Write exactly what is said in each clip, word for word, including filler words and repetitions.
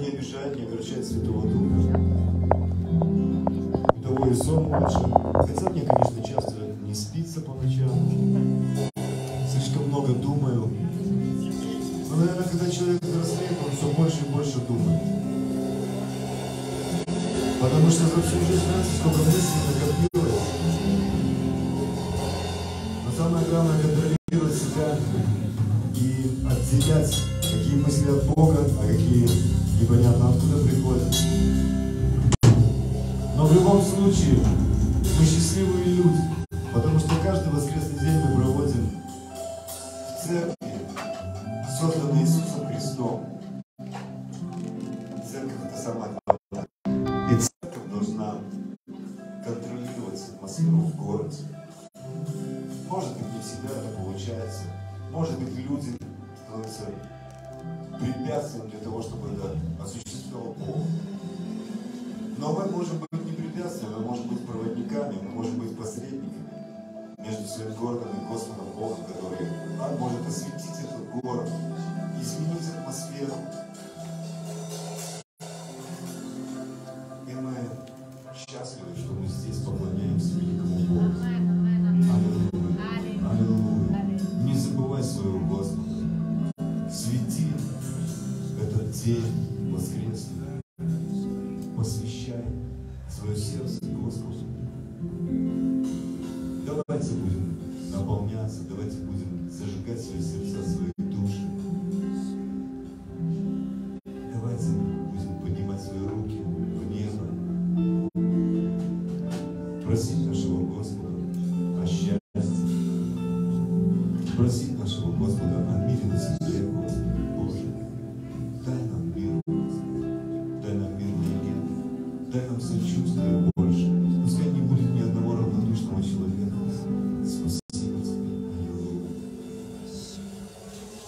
не обижает, не огорчает Святого Духа. У того и сон лучше. Хотя мне, конечно, часто не спится по ночам. Слишком много думаю. Но, наверное, когда человек взрослеет, он все больше и больше думает. Потому что за всю жизнь, знаете, сколько мыслей накопилось. Но самое главное — контролировать себя и отделять, какие мысли от Бога, а какие непонятно откуда приходят. Но в любом случае мы счастливые люди, потому что каждый воскресный день мы проводим в церкви, созданной Иисусом Христом. Церковь — это самое главное. И церковь должна контролировать атмосферу в городе. Может быть, не всегда это получается. Может быть, люди становятся препятствием для того, чтобы это осуществлял Бог. Но мы можем быть не препятствием, мы можем быть проводниками, мы можем быть посредниками между своим городом и Господом Богом, который Он может осветить этот город, изменить атмосферу. И мы счастливы, что мы здесь поклоняемся великому Богу. Аллилуйя. Аллилуйя. Не забывай своего Господа. Свети этот день воскресный. Посвящай свое сердце Господу. Давайте будем наполняться, давайте будем зажигать свои сердца, свои души. Давайте будем поднимать свои руки в небо. Просить нашего Господа о счастье. Просить нашего Господа о мире на земле, Господи Боже. Дай нам мир, Господи. Дай нам мирный мир. Дай нам сочувствие больше. Пускай не будет ни одного равнодушного человека. Спасибо Тебе.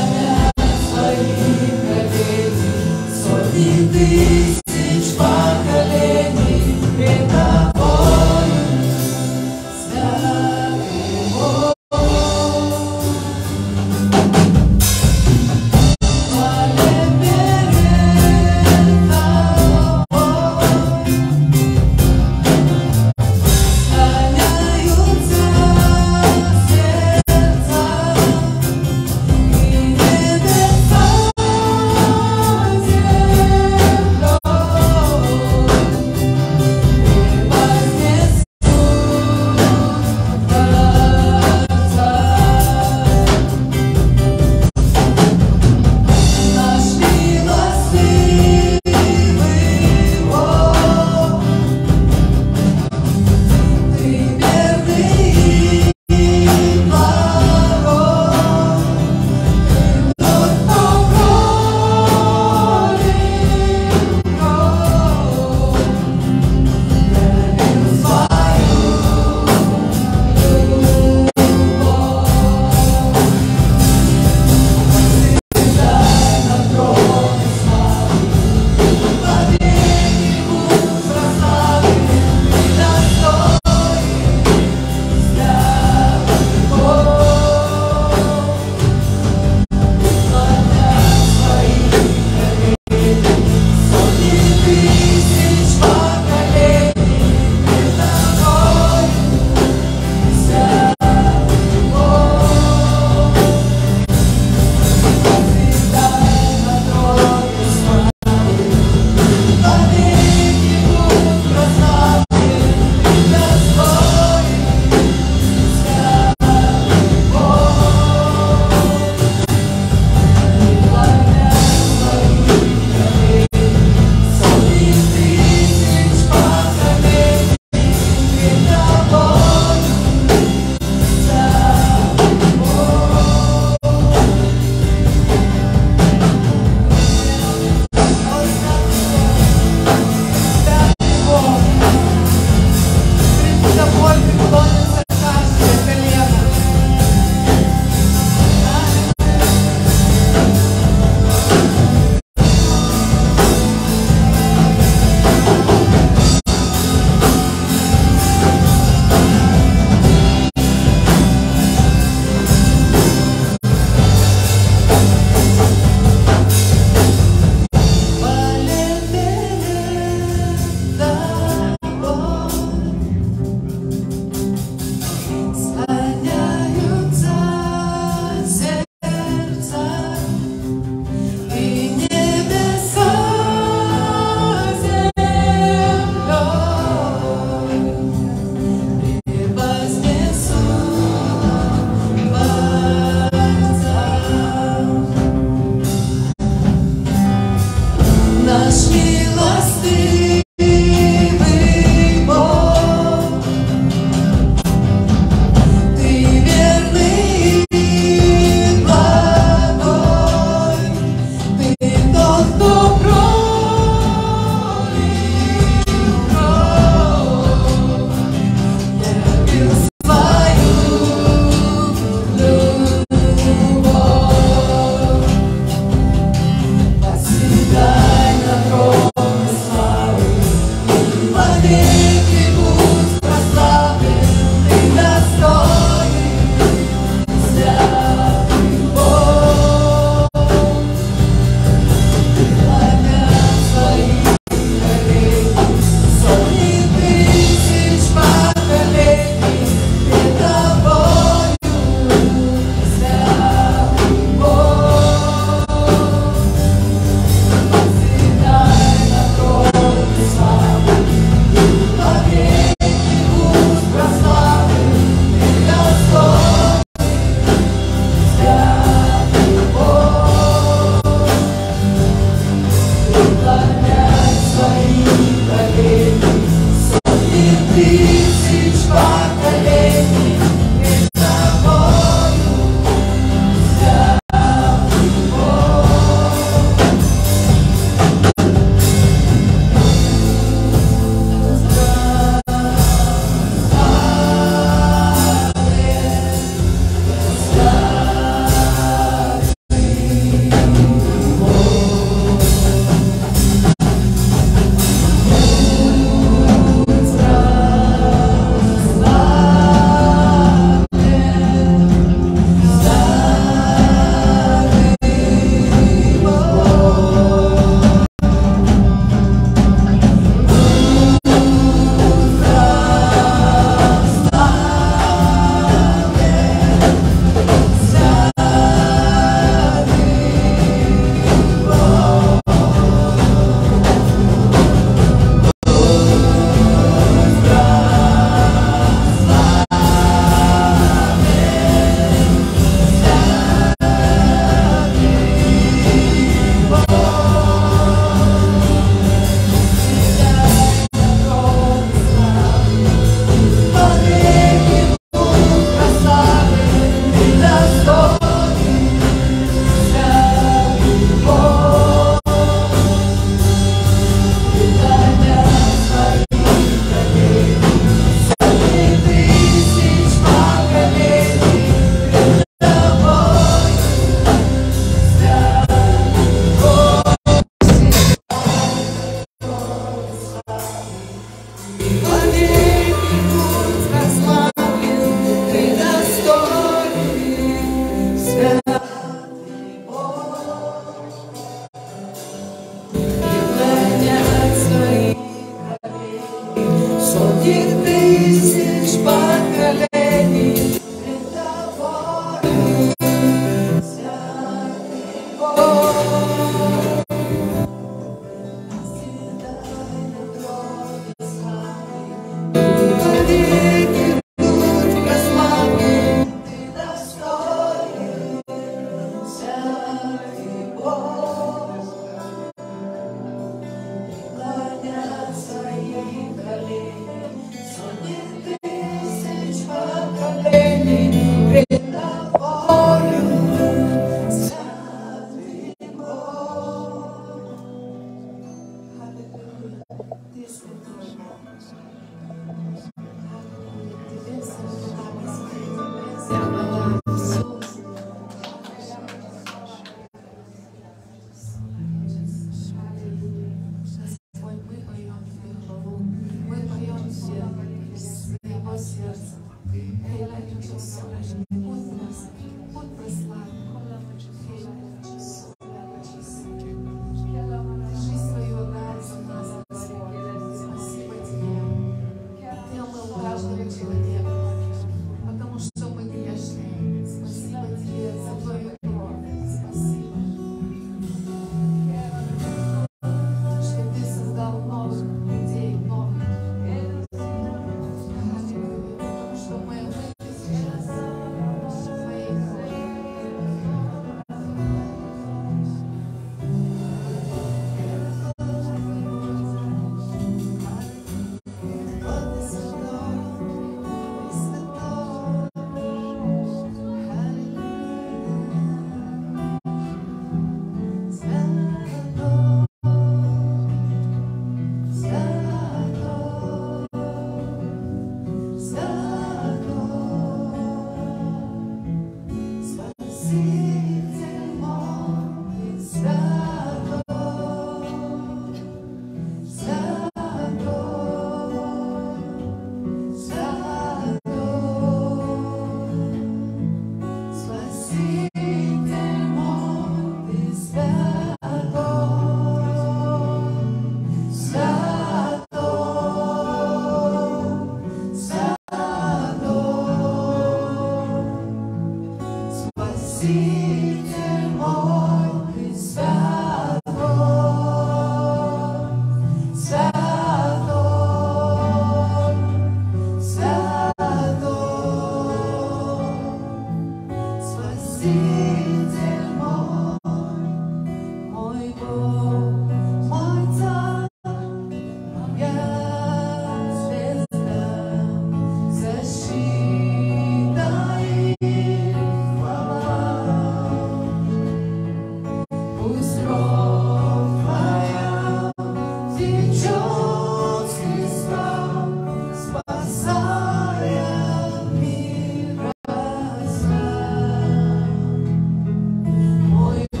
Мой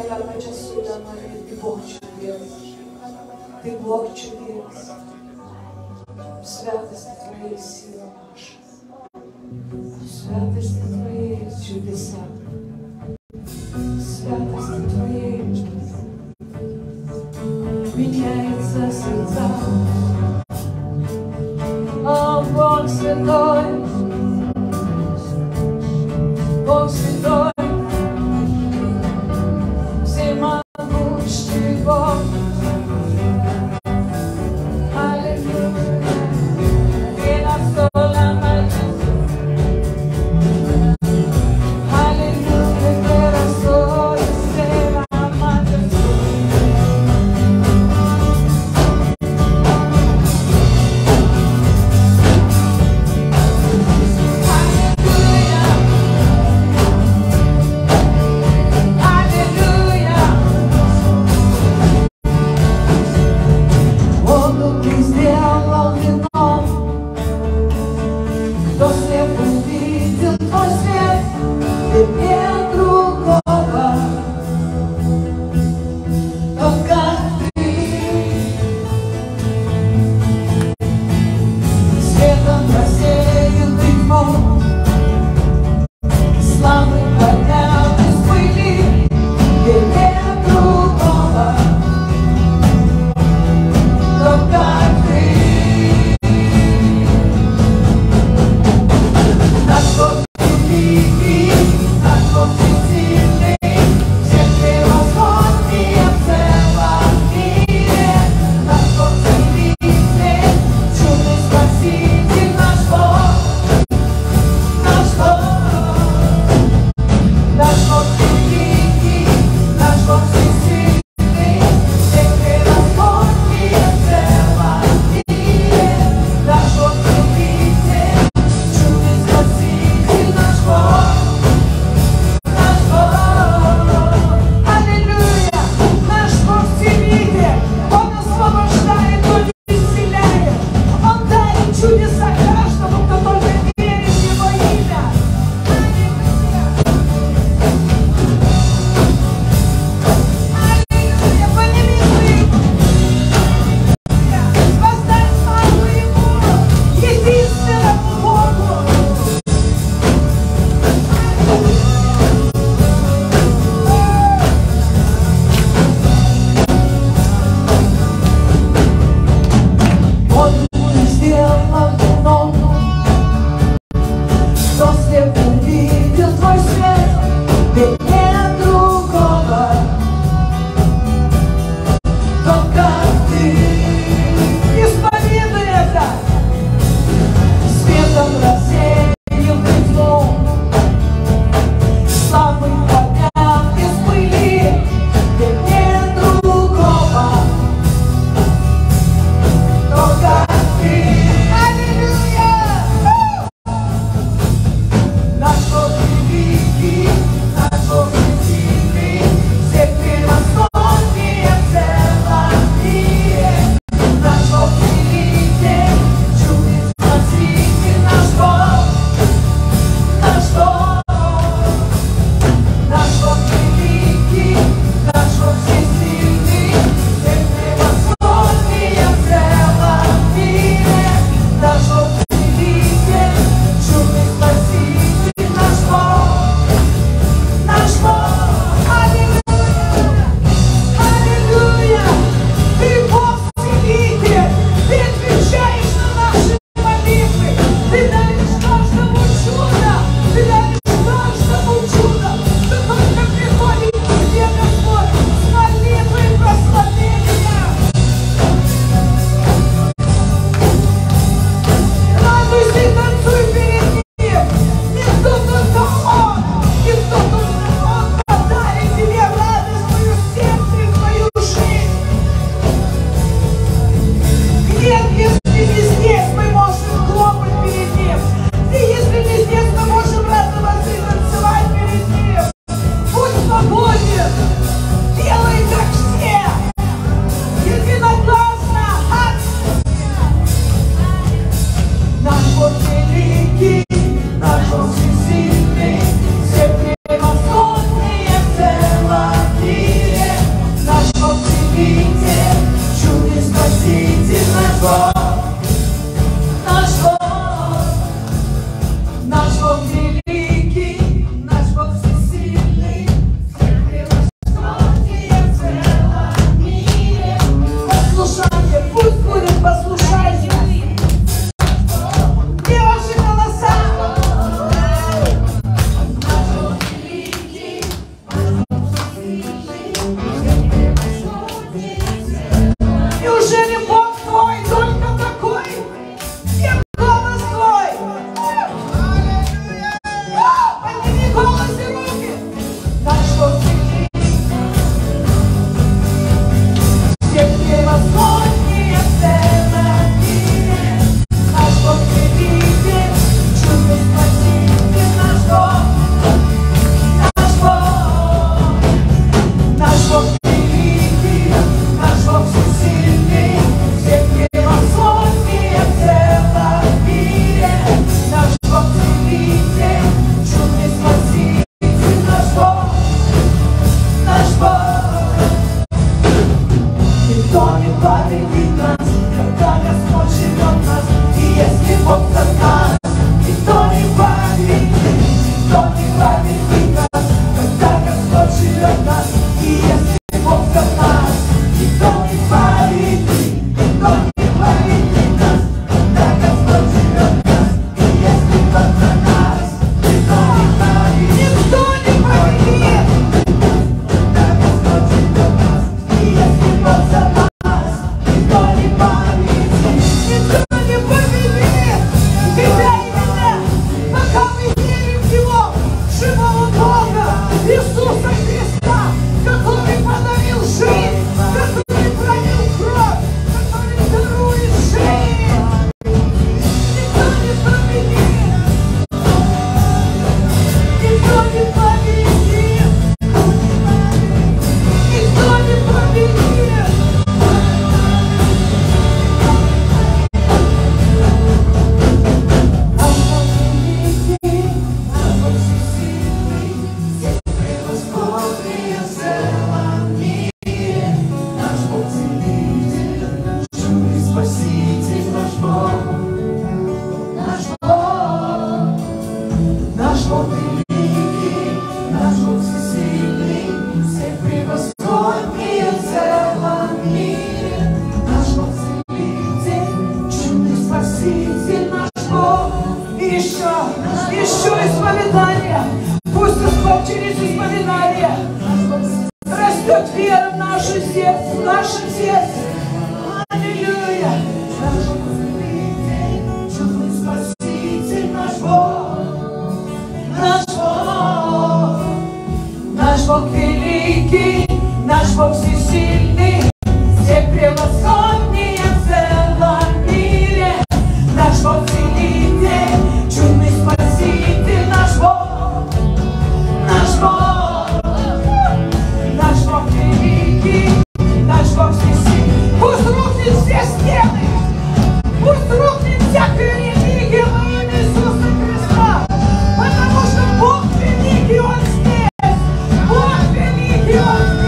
la причастуя Мария, Ты Бог чудес, Ты Бог чудес, в святости Твоей сила наша, в святости Твоей чудеса, в святости Твоей меняется сердца. О, Бог святой, Бог святой, всемогущий Бог. Аллилуйя, и на сола маджество. Аллилуйя, que la sola sea majesty. через исповедание растет вера в наше сердце, в нашем сердце. Аллилуйя. Спаситель наш Бог, наш Бог, наш Бог великий, наш Бог всесильный, всех превосходнее в целом мире. Наш Бог целитель, чудный спаситель, наш Бог, наш Бог, наш Бог великий, наш Бог всесильный. Пусть рухнет все стены, пусть рухнет всякая религия во имя Иисуса Христа, потому что Бог великий, Он здесь, Бог великий, Он здесь.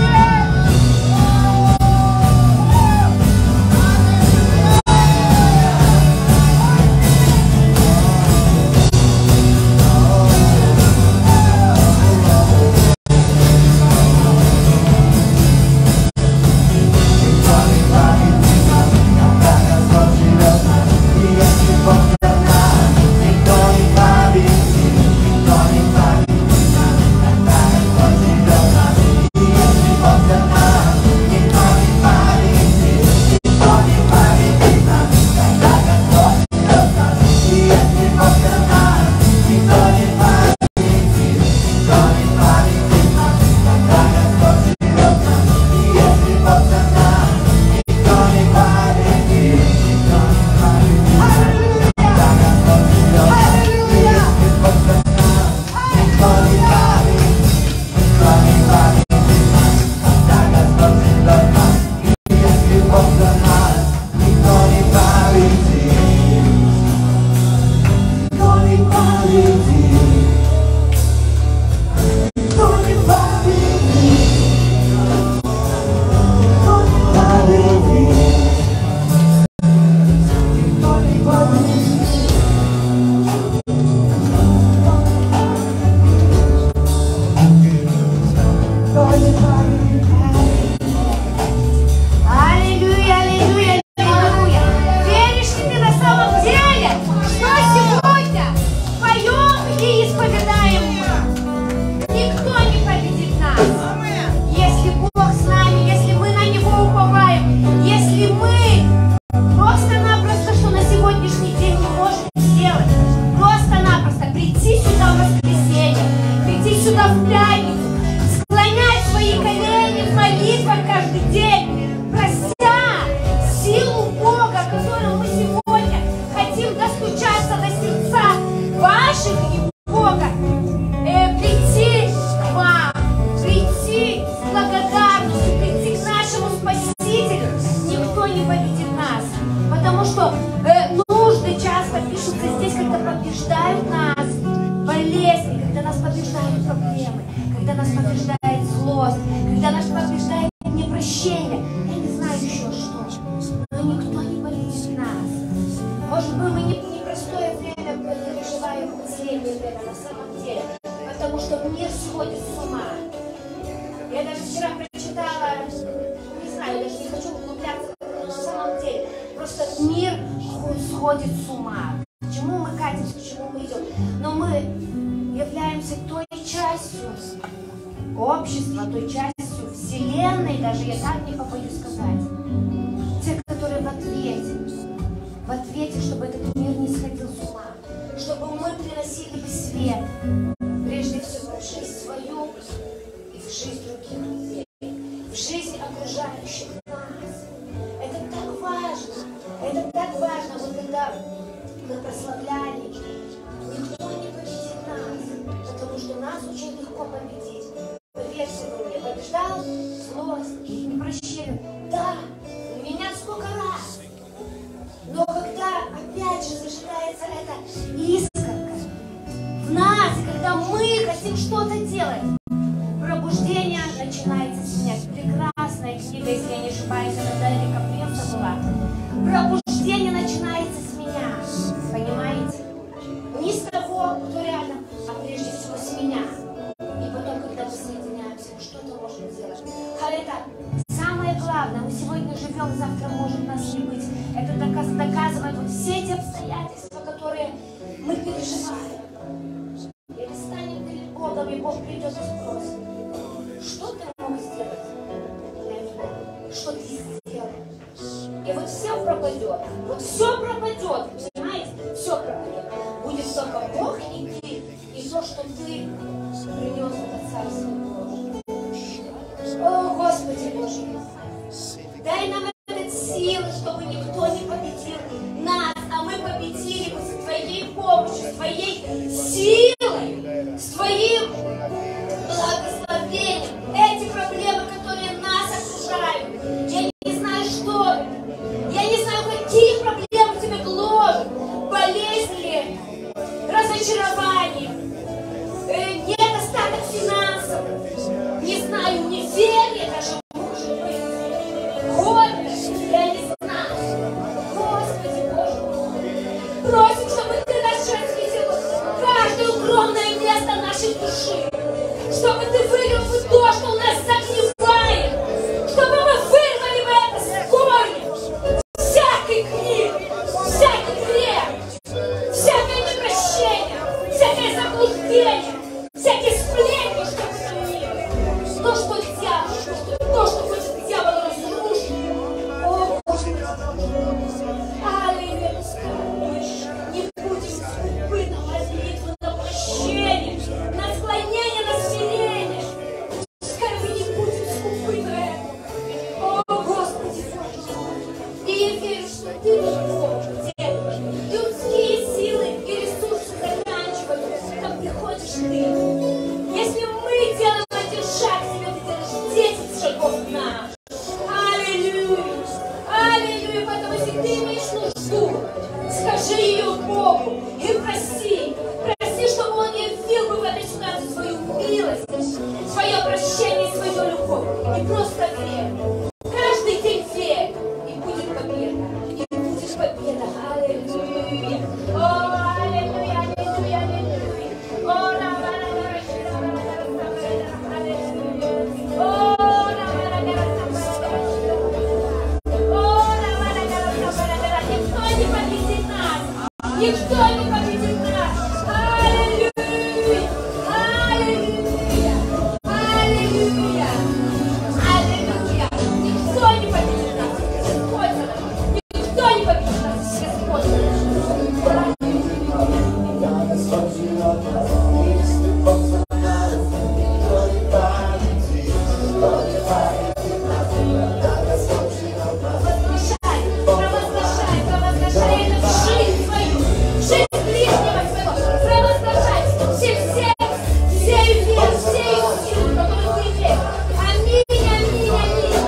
Бог придет пропадет. Вот все пропадет, понимаете? Все пропадет. Будет только Бог и ты, и то, что ты принес в это Царство Божие. О, Господи Боже мой, дай нам этот силы, чтобы никто не победил нас, а мы победили бы с Твоей помощью, с Твоей силой, с Твоим благословением. Эти проблемы, которые нас окружают, я не знаю, что это. Я не знаю, какие проблемы тебе гложат. Болезнь ли, разочарование, э, недостаток финансов, не знаю, неверие даже может быть, гордость, я не знаю. Господи Боже мой, просим, чтобы Ты нас осветил каждое укромное место нашей души, чтобы Ты вылил бы то, что у нас загнивает, чтобы мы вырвали бы это с корнем, всякий грех, всякий грех, всякое непрощение, всякое заблуждение, всякие сплетни, что в этом мире, то, что дьявол, то, что хочет дьявол разрушить. О, Господи, аллилуйя, не будем скупы на молитву, на прощение, на склонение, на смирение. Пускай мы не будем скупы на это. О, Господи, и я верю, что Ты легко делаешь. Людские силы и ресурсы заканчиваются, как приходишь Ты. Если мы делаем один шаг, Тебе Ты делаешь десять шагов к нам. Аллилуйя! Аллилуйя! Поэтому если Ты имеешь нужду, скажи ее Богу и проси. Проси, чтобы Он явил бы в этой ситуации свою милость, свое прощение, свою любовь. И просто верь. Каждый день верь. И будет победа. И будет победа. Аллилуйя. О, аллилуйя, аллилуйя, аллилуйя. О, ра, ра, ра, ра, ра, ра, ра, ра, аллилуйя. О, ра, ра, ра, ра, ра, ра, ра, ра. Никто не победит нас. Никто не победит нас. Аллилуйя. Аллилуйя. Аллилуйя. Аллилуйя. Никто не победит нас. Господь за нас. Никто не победит нас. Господь за нас. Провозглашай, провозглашай, провозглашай это в жизнь свою, в жизнь ближнего своего. Провозглашай все, все, всею веру, всею силу, которую Ты имеешь. Аминь, аминь, аминь.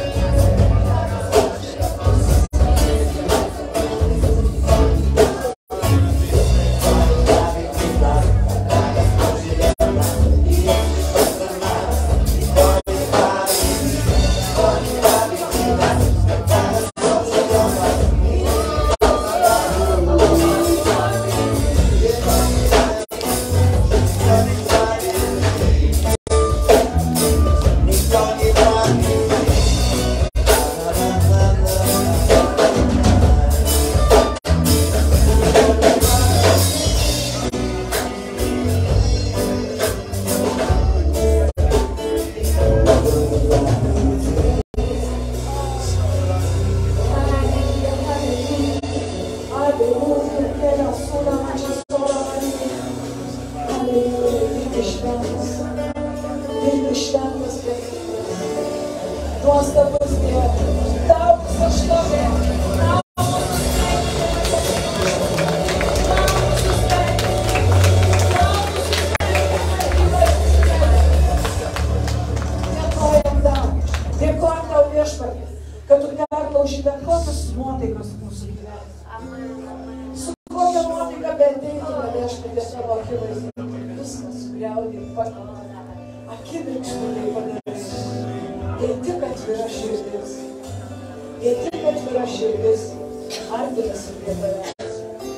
Kad tu perlauži bet kokias nuotaikas mūsų gyvenime. Su kokia nuotaika beateitų viešpatie savo akivaizdą. Viskas sugriaudė, akimirksniu tai padarys. Jei tik atvira širdis, jei tik atvira širdis, artinasi prie tavęs.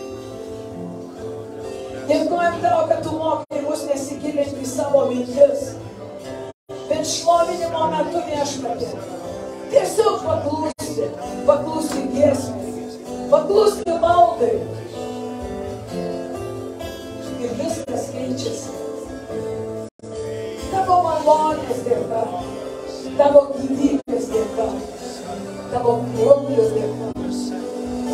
Dėkojam tau, kad tu mokai mus nesigilinti į savo mintis, bet šlovinimo metu viešpatie. Tiesiog paklūsti, paklūsti giesmei, paklūsti maldai. Ir viskas keičiasi. Tavo malonės dėka, tavo gyvybės dėka, tavo globos dėka,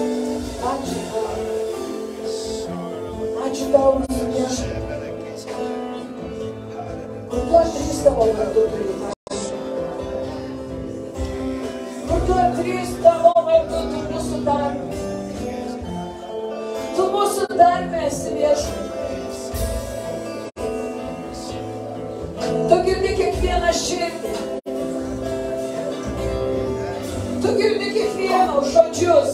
tavo vardu turiu tarti. Kur tu atrys tavo vardu, tu mūsų darbe. Tu mūsų darbe esi viešpaties. Tu girdi kiekvieną širdį. Tu girdi kiekvieno žodžius.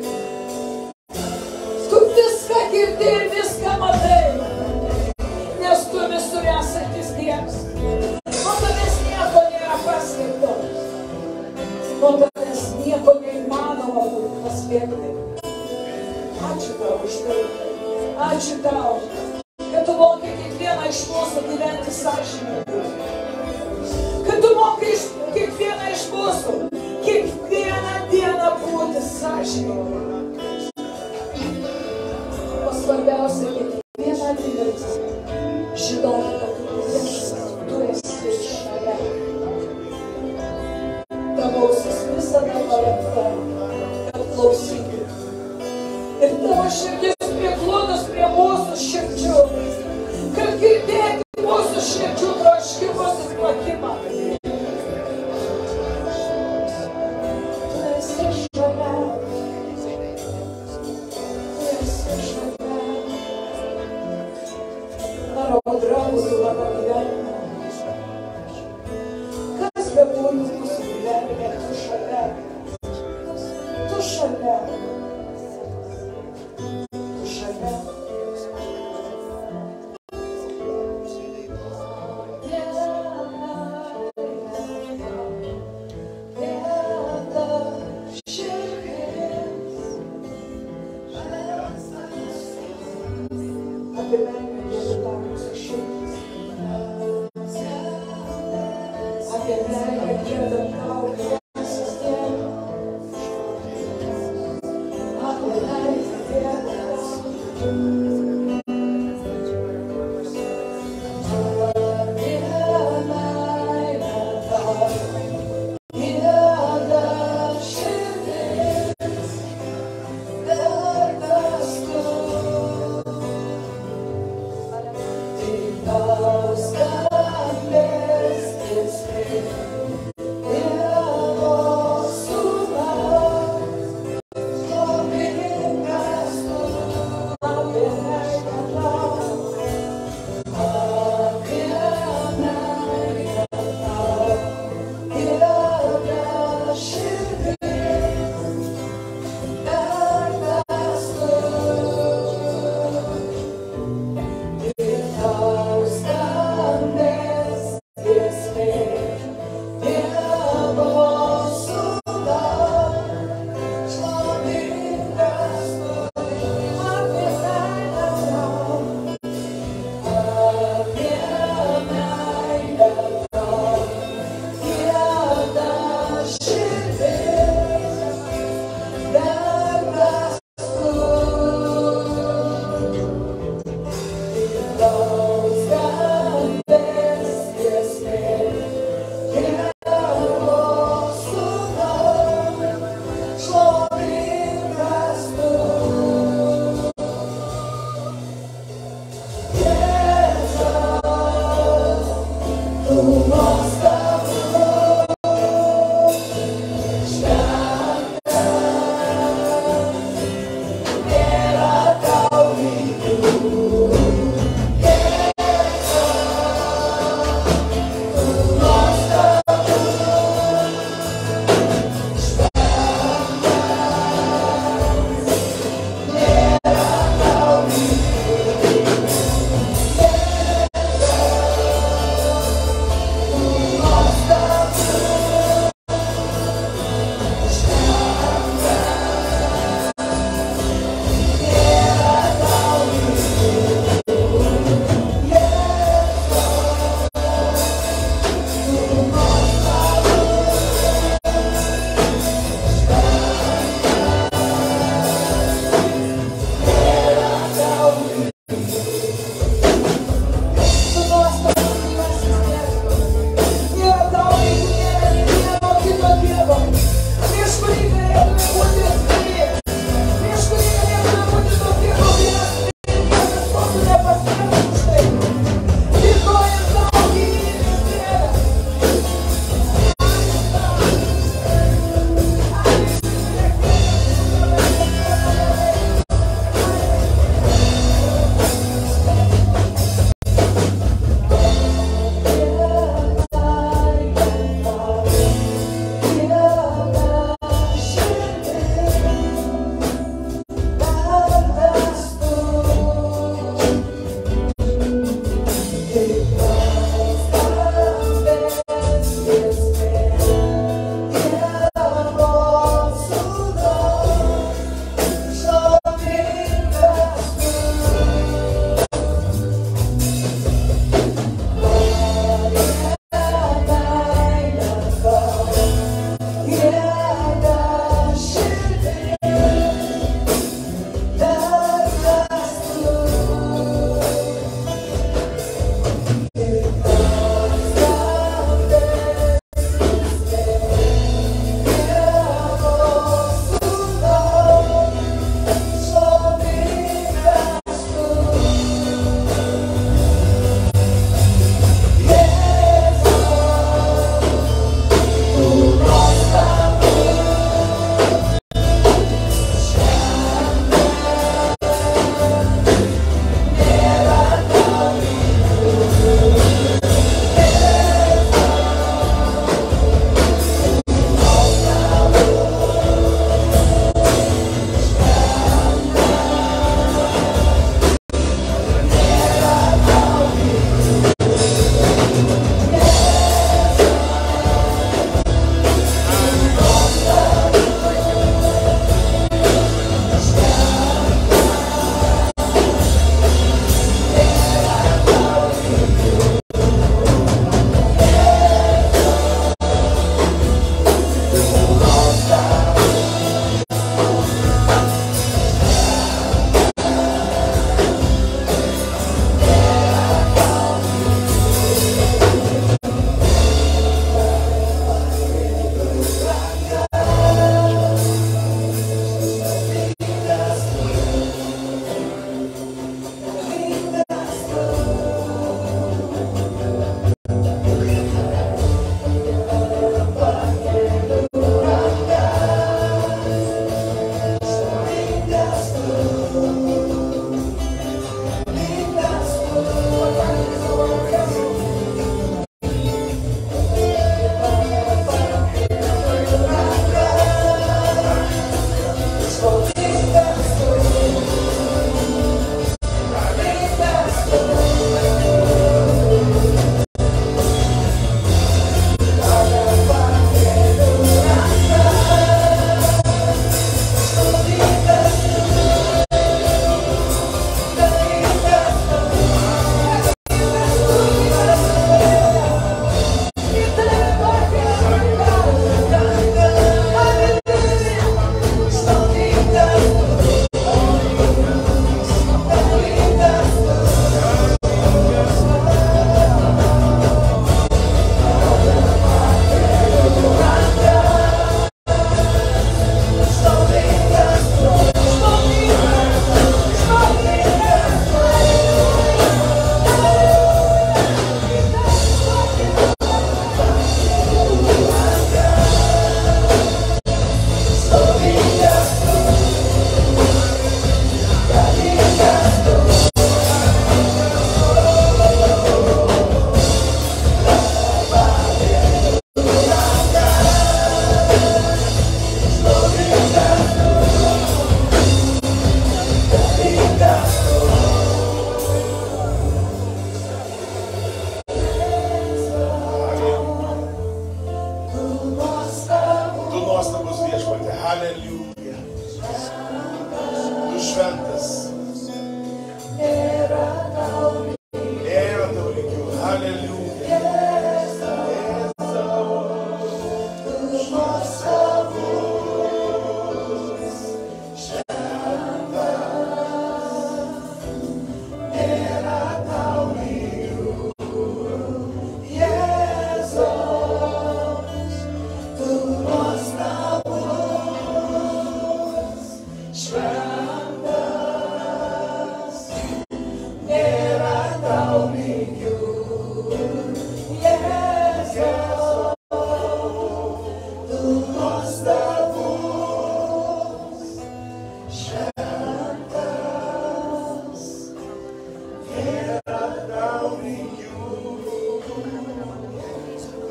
Tu viską girdi ir viską matai. Nes tu visur esantis Dievas. Nuo tavęs nieko nėra paslėpto. Nuo tavęs nieko neįmanoma būti paslėpti. Ačiū tau už tai. Ačiū tau, kad tu mokai kiekvieną iš mūsų gyventi sąžiningai. Kad tu mokai iš kiekvieną iš mūsų kiekvieną dieną būti sąžiningai. O svarbiausia, kiekvieną dieną žinoti, kad tu viešas, tu esi šalia. Tavo ausis visada paremta, kad klausyti. Ir tavo širdis prieglūdus prie mūsų širdžių, kad girdėti mūsų širdžių troškimus ir plakimą. Tu esi šalia. Tu esi šalia. Mano draugai, mano gyvenime. Kas bebūtų mūsų gyvenime, tu šalia. Tu šalia.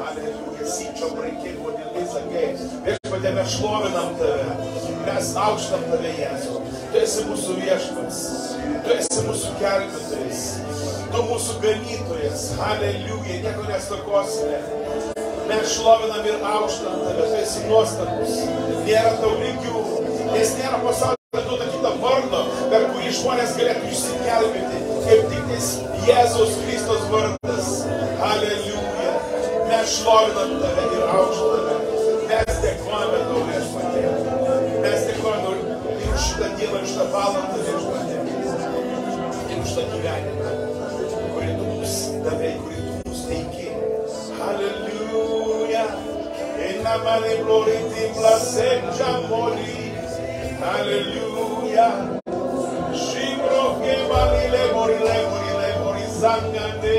Aleliuja, syčio praikimo dėl sakai. Viešpatie, mes šlovinam Tave. Mes aukštam Tave, Jėzau. Tu esi mūsų viešpats. Tu esi mūsų gelbėtojas. Tu mūsų ganytojas. Aleliuja, nieko nestokosime. Mes šlovinam ir aukštam Tave. Tu esi nuostabus. Nėra tau lygių. Nes nėra pasaulyje duota kito vardo, per kurį žmonės galėtų išsigelbėti. Kaip tik tais Jėzaus Kristos vardas. Aleliuja. Mes šlovinam Tave ir aukštame. Mes dėkojame Tau, viešpatie. Mes dėkojame ir už šitą dieną, už šitą valandą, viešpatie. Ir už tą gyvenimą, kurį Tu mums davei, kurį Tu mums teiki. Aleliuja. Eina mane gloriti placenčia mori. Aleliuja. Shibro che mani le mori, le mori, le mori zangane.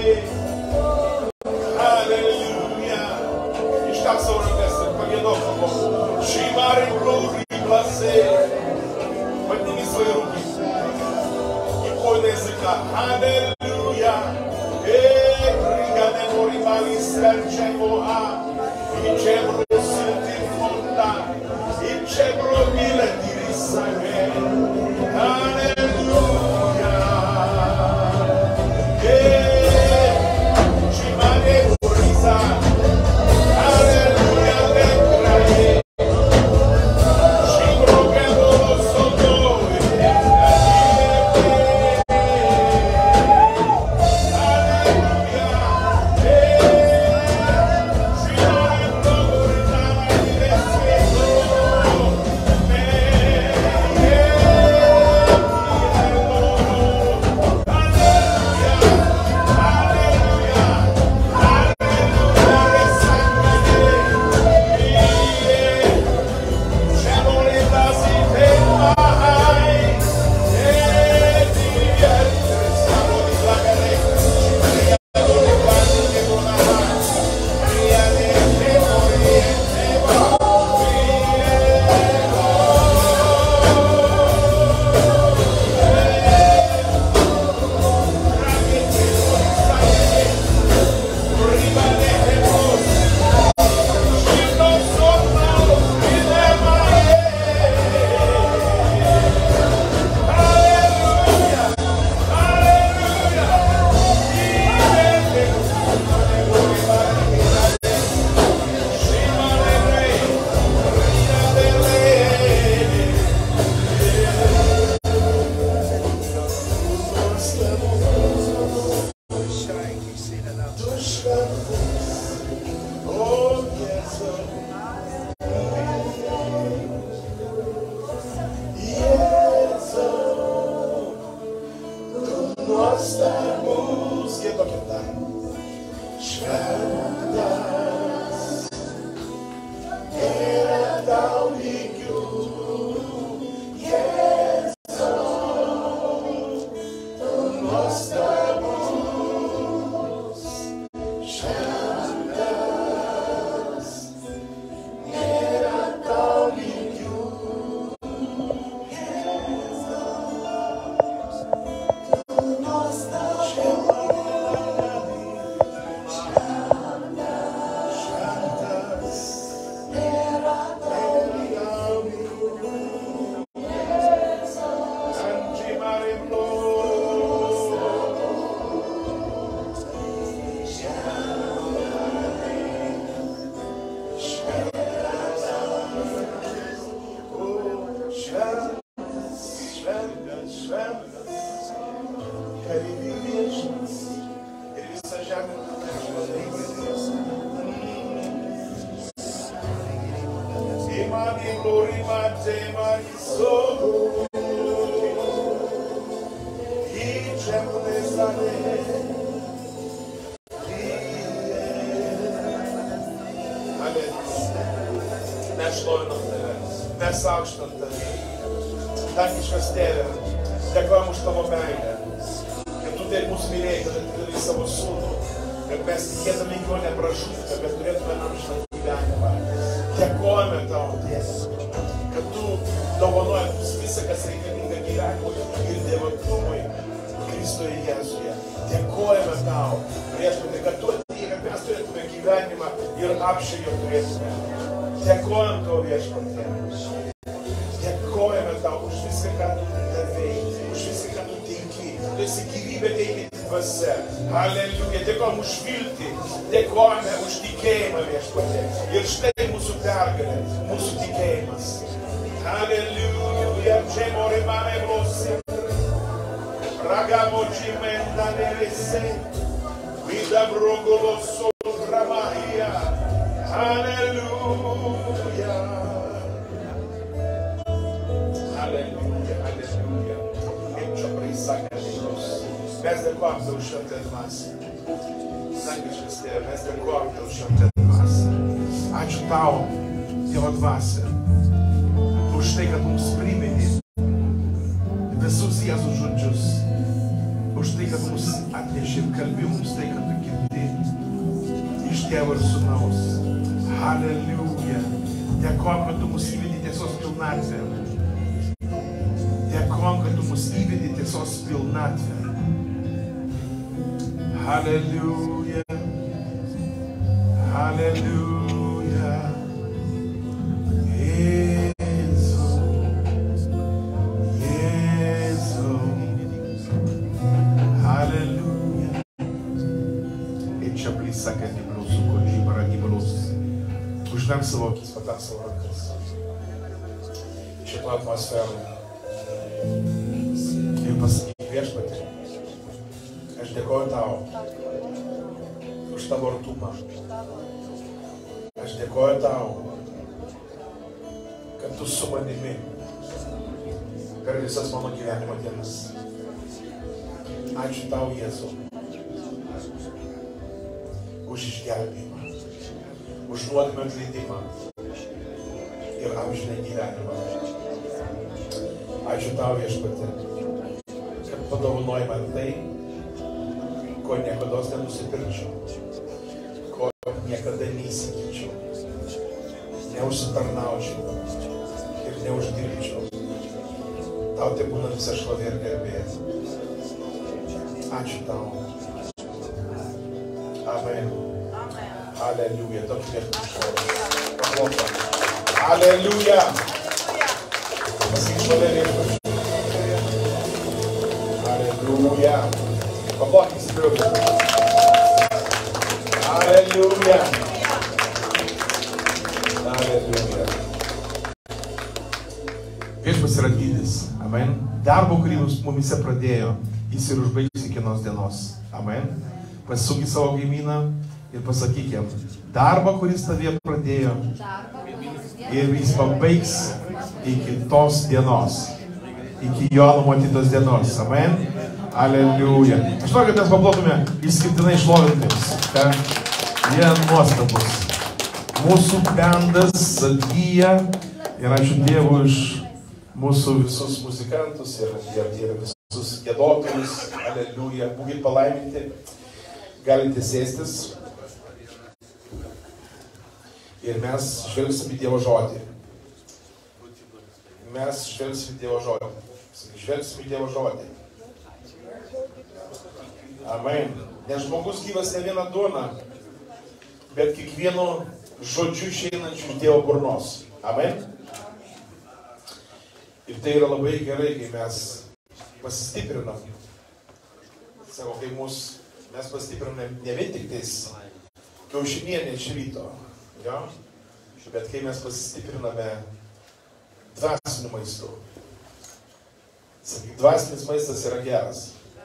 Aleliuja. Ištak savo rankas ir pagėdok savo. Šimari glori plase. Подними свои руки. И пой на языка. Аллилуйя. Эй, пригане мори мали серче моа. И чебро сети фонта. И чебро миле дирисаме. Аллилуйя. Эй, чимане гориза. Аллилуйя, лекрае. Шибро гедо сото. Mes šlovinam Tave, mes aukštinam Tave. Dangiškas Tėve, dėkojam už Tavo meilę, kad Tu taip mūsų mylėjai, kad atidavai savo sūnų, kad mes tikėdami jo nepražūtume, bet turėtume amžiną gyvenimą. Dėkojame Tau, Tėve, kad Tu dovanoji mums visą, kas reikalinga gyvenimui ir dievotumui Kristuje Jėzuje. Dėkojame Tau, viešpatie, kad Tu atėjai, kad mes turėtume gyvenimą ir ir apšį jo turėtume. Dėkojam tau viešpatie. Dėkojame tau už viską, ką tu davei, už viską, ką tu teiki. Tu esi gyvybė teikianti dvasia. Haleliuja. Dėkojam už viltį. Dėkojame už tikėjimą viešpatie. Ir štai mūsų pergalė, mūsų tikėjimas. Haleliuja. Čemore mame blosi. Ragamo cimenda nerese. Vida brogolo sopra Maria. Halleluja. Halleluja, halleluja. Kaip čia prisakė Dievas. Mes dėkojam tau šventą dvasią. Dangiškas Tėve, mes dėkojam tau šventą dvasią. Ačiū tau, Dievo dvasia, už tai, kad mums primeni visus Jėzus žodžius. Už tai, kad mums atnešė ir kalbi mums tai, kad tu girdi iš Tėvo ir Sūnaus. Halleluja. Dėkojam, kad tu mus įvedi tiesos pilnatvę. Dėkojam, kad tu mus įvedi tiesos pilnatvę. Halleluja. Halleluja. Jėzau. Jėzau. Halleluja. Ir čia prisakė Dievliusų, kur žybara Dievliusų. Užmerk savo akis, patak savo rankas. Šito atmosferų. Ir pasakyk viešpatį. Aš dėkoju tau už tavo artumą. Aš dėkoju tau, kad tu su manimi per visas mano gyvenimo dienas. Ačiū tau, Jėzau, už išgelbėjimą, už nuodėmę atleidimą ir amžinę gyvenimą. Ačiū tau, viešpatie, kad padovanoji man tai, ko niekados nenusipirkčiau, ko niekada neįsigyčiau, neužsitarnaučiau ir neuždirbčiau. Tau te būna visa šlovė ir garbė. Ačiū tau. Amen. Halleluja. Tokį viešpatį šlovę. Paklopam. Halleluja. Pasakyk šlovė viešpatį. Halleluja. Paplokime stipriau viešpatį. Halleluja. Halleluja. Viešpats yra didis. Amen. Darbo, kurį mumise pradėjo, jis ir užbaigs iki vienos dienos. Amen. Pasisuk į savo kaimyną ir pasakyk jam, darbą, kuris tavie pradėjo, ir jis pabaigs iki tos dienos, iki jo numatytos dienos. Amen. Aleliuja. Aš noriu, kad mes paplotume išskirtinai šlovintiems. Jie nuostabus. Mūsų bendas atgyja ir ačiū Dievui už mūsų visus muzikantus ir, ir, ir visus giedotojus. Aleliuja. Būkit palaiminti. Galite sėstis. Ir mes žvelgsim į Dievo žodį. Mes žvelgsim į Dievo žodį. Žvelgsim į Dievo žodį. Amen. Nes žmogus gyvas ne viena duona, bet kiekvienu žodžiu išeinančiu iš Dievo burnos. Amen. Ir tai yra labai gerai, kai mes pasistiprinam. Sako, kai mus, mes pasistiprinam ne vien tik tais kiaušinienė iš ryto, jo? Bet kai mes pasistipriname dvasiniu maistu. Sakyk, dvasinis maistas yra geras.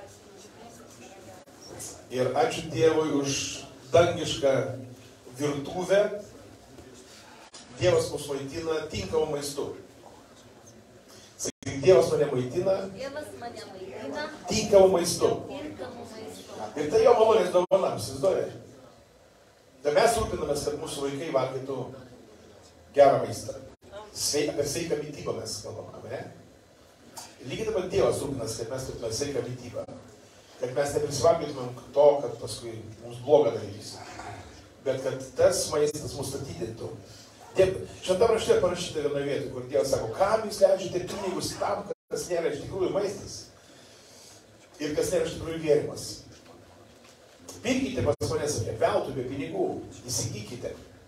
Ir ačiū Dievui už dangišką virtuvę. Dievas mus maitina tinkamu maistu. Sakyk, Dievas mane maitina tinkamu maistu. Ir tai jo malonės dovanams, įsivaizduoja. Tai mes rūpinamės, kad mūsų vaikai valgytų gerą maistą. Sveik, apie sveiką mytybą mes kalbame, ne? Lygiai taip pat Dievas rūpinasi, kad mes turėtume sveiką mytybą. Kad mes neprisivalgytumėm to, kad paskui mums blogą darysi. Bet kad tas maistas mus atidėtų. Šventam rašte parašyta vienoje vietoje, kur Dievas sako, kam jūs leidžiate pinigus tam, kas nėra iš tikrųjų maistas ir kas nėra iš tikrųjų gėrimas. Pirkite pas mane, sakė, veltui be pinigų, įsigykite.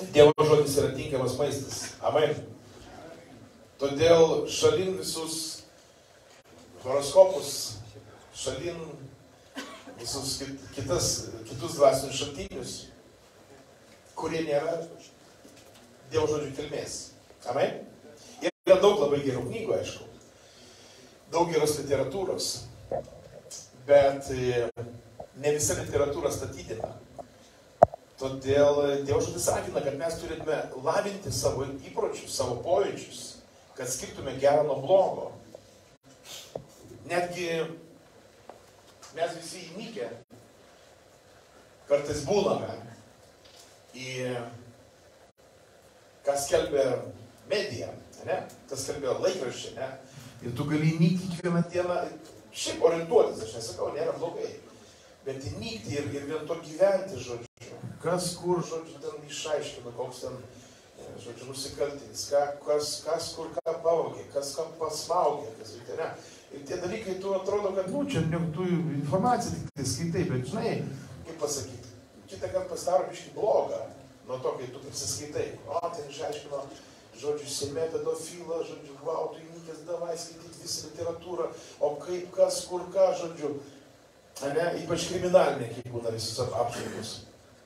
Dievo žodis yra tinkamas maistas. Amen. Todėl šalin visus horoskopus, šalin visus kitas, kitus dvasinius šaltinius, kurie nėra Dievo žodžių kilmės. Amen. Yra daug labai gerų knygų, aišku. Daug geros literatūros. Bet ne visa literatūra statydina. Todėl Dievo žodis sakina, kad mes turėtume lavinti savo įpročius, savo pojūčius, kad skirtume gerą nuo blogo. Netgi mes visi įnikę kartais būname į, kas skelbia mediją, ne? Kas skelbia laikraščią, ne? Ir tu gali įnykti kiekvieną dieną, šiaip orientuotis, aš nesakau, nėra blogai, bet įnykti ir, ir vien to gyventi, žodžiu. Kas kur, žodžiu, ten išaiškina, koks ten, žodžiu, nusikaltinis, ką, kas, kas kur ką pavogė, kas ką pasmaugė, kas veikia, ne? Ir tie dalykai, tu atrodo, kad, nu, čia ne, tu informaciją tik tai skaitai, bet žinai, kaip pasakyti, kitą kartą pasidaro biškį blogą nuo to, kai tu prisiskaitai. O, ten išaiškino, žodžiu, Seime pedofilą, žodžiu, wow, tu įnikęs davai skaityti visą literatūrą, o kaip, kas, kur ką, žodžiu, ne, ypač kriminalinė, kaip būna visus apšaukus.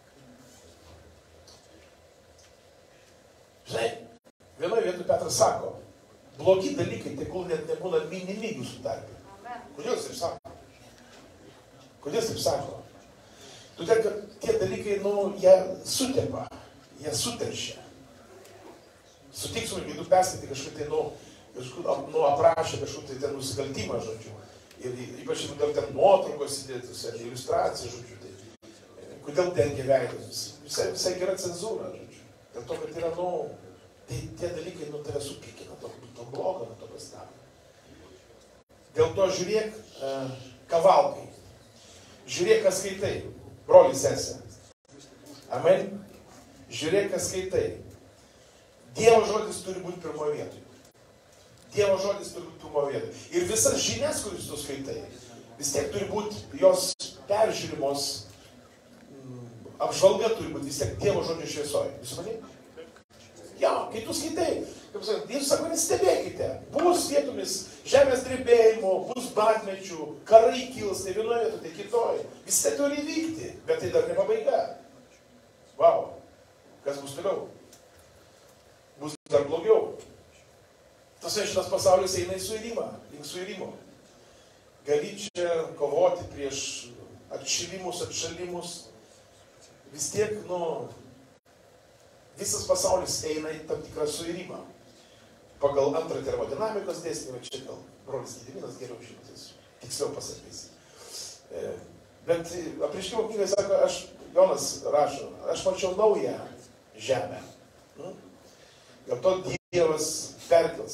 Žinai, vienoje vietoje Petras sako, blogi dalykai, tai kol net nebūna minimi jūsų tarpe. Kodėl jis taip sako? Kodėl jis taip sako? Todėl, kad tie dalykai, nu, jie sutepa, jie suteršia. Sutiksime, kai tu perskaitai kažkaip tai, nu, kažkur, nu, aprašė kažkur tai ten nusikaltimą, žodžiu. Ir ypač, jeigu dar ten nuotraukos įdėtus, ar iliustracija, žodžiu. Tai, kodėl dengia veidus? Visai, visai gera cenzūra, žodžiu. Dėl to, kad yra, nu, tai tie dalykai, nu, tave supykina, to, to blogo, nu, to pasidaro. Dėl to žiūrėk, uh, ką valgai. Žiūrėk, ką skaitai, broli, sesė. Amen. Žiūrėk, ką skaitai. Dievo žodis turi būti pirmoje vietoje. Dievo žodis turi būti pirmoje vietoje. Ir visas žinias, kuris tu skaitai, vis tiek turi būti jos peržiūrimos, apžvalga turi būti vis tiek Dievo žodžio šviesoje. Jūs manai? Ja, kai tu skaitai, kaip sakant, Dievas sako, nestebėkite. Bus vietomis žemės drebėjimo, bus badmečių, karai kils, tai vienoje vietoje, tai kitoje. Vis tai turi vykti, bet tai dar ne pabaiga. Vau, kas bus toliau? Bus dar blogiau. Tas šitas pasaulis eina į suirimą, link suirimo. Gali čia kovoti prieš atšilimus, atšalimus. Vis tiek, nu, visas pasaulis eina į tam tikrą suirimą. Pagal antrą termodinamikos dėsnį, čia gal brolis Gediminas geriau žinotis, tiksliau pasakys. Bet apreiškimo knygai sako, aš, Jonas rašo, aš mačiau naują žemę. Ir to Dievas perkels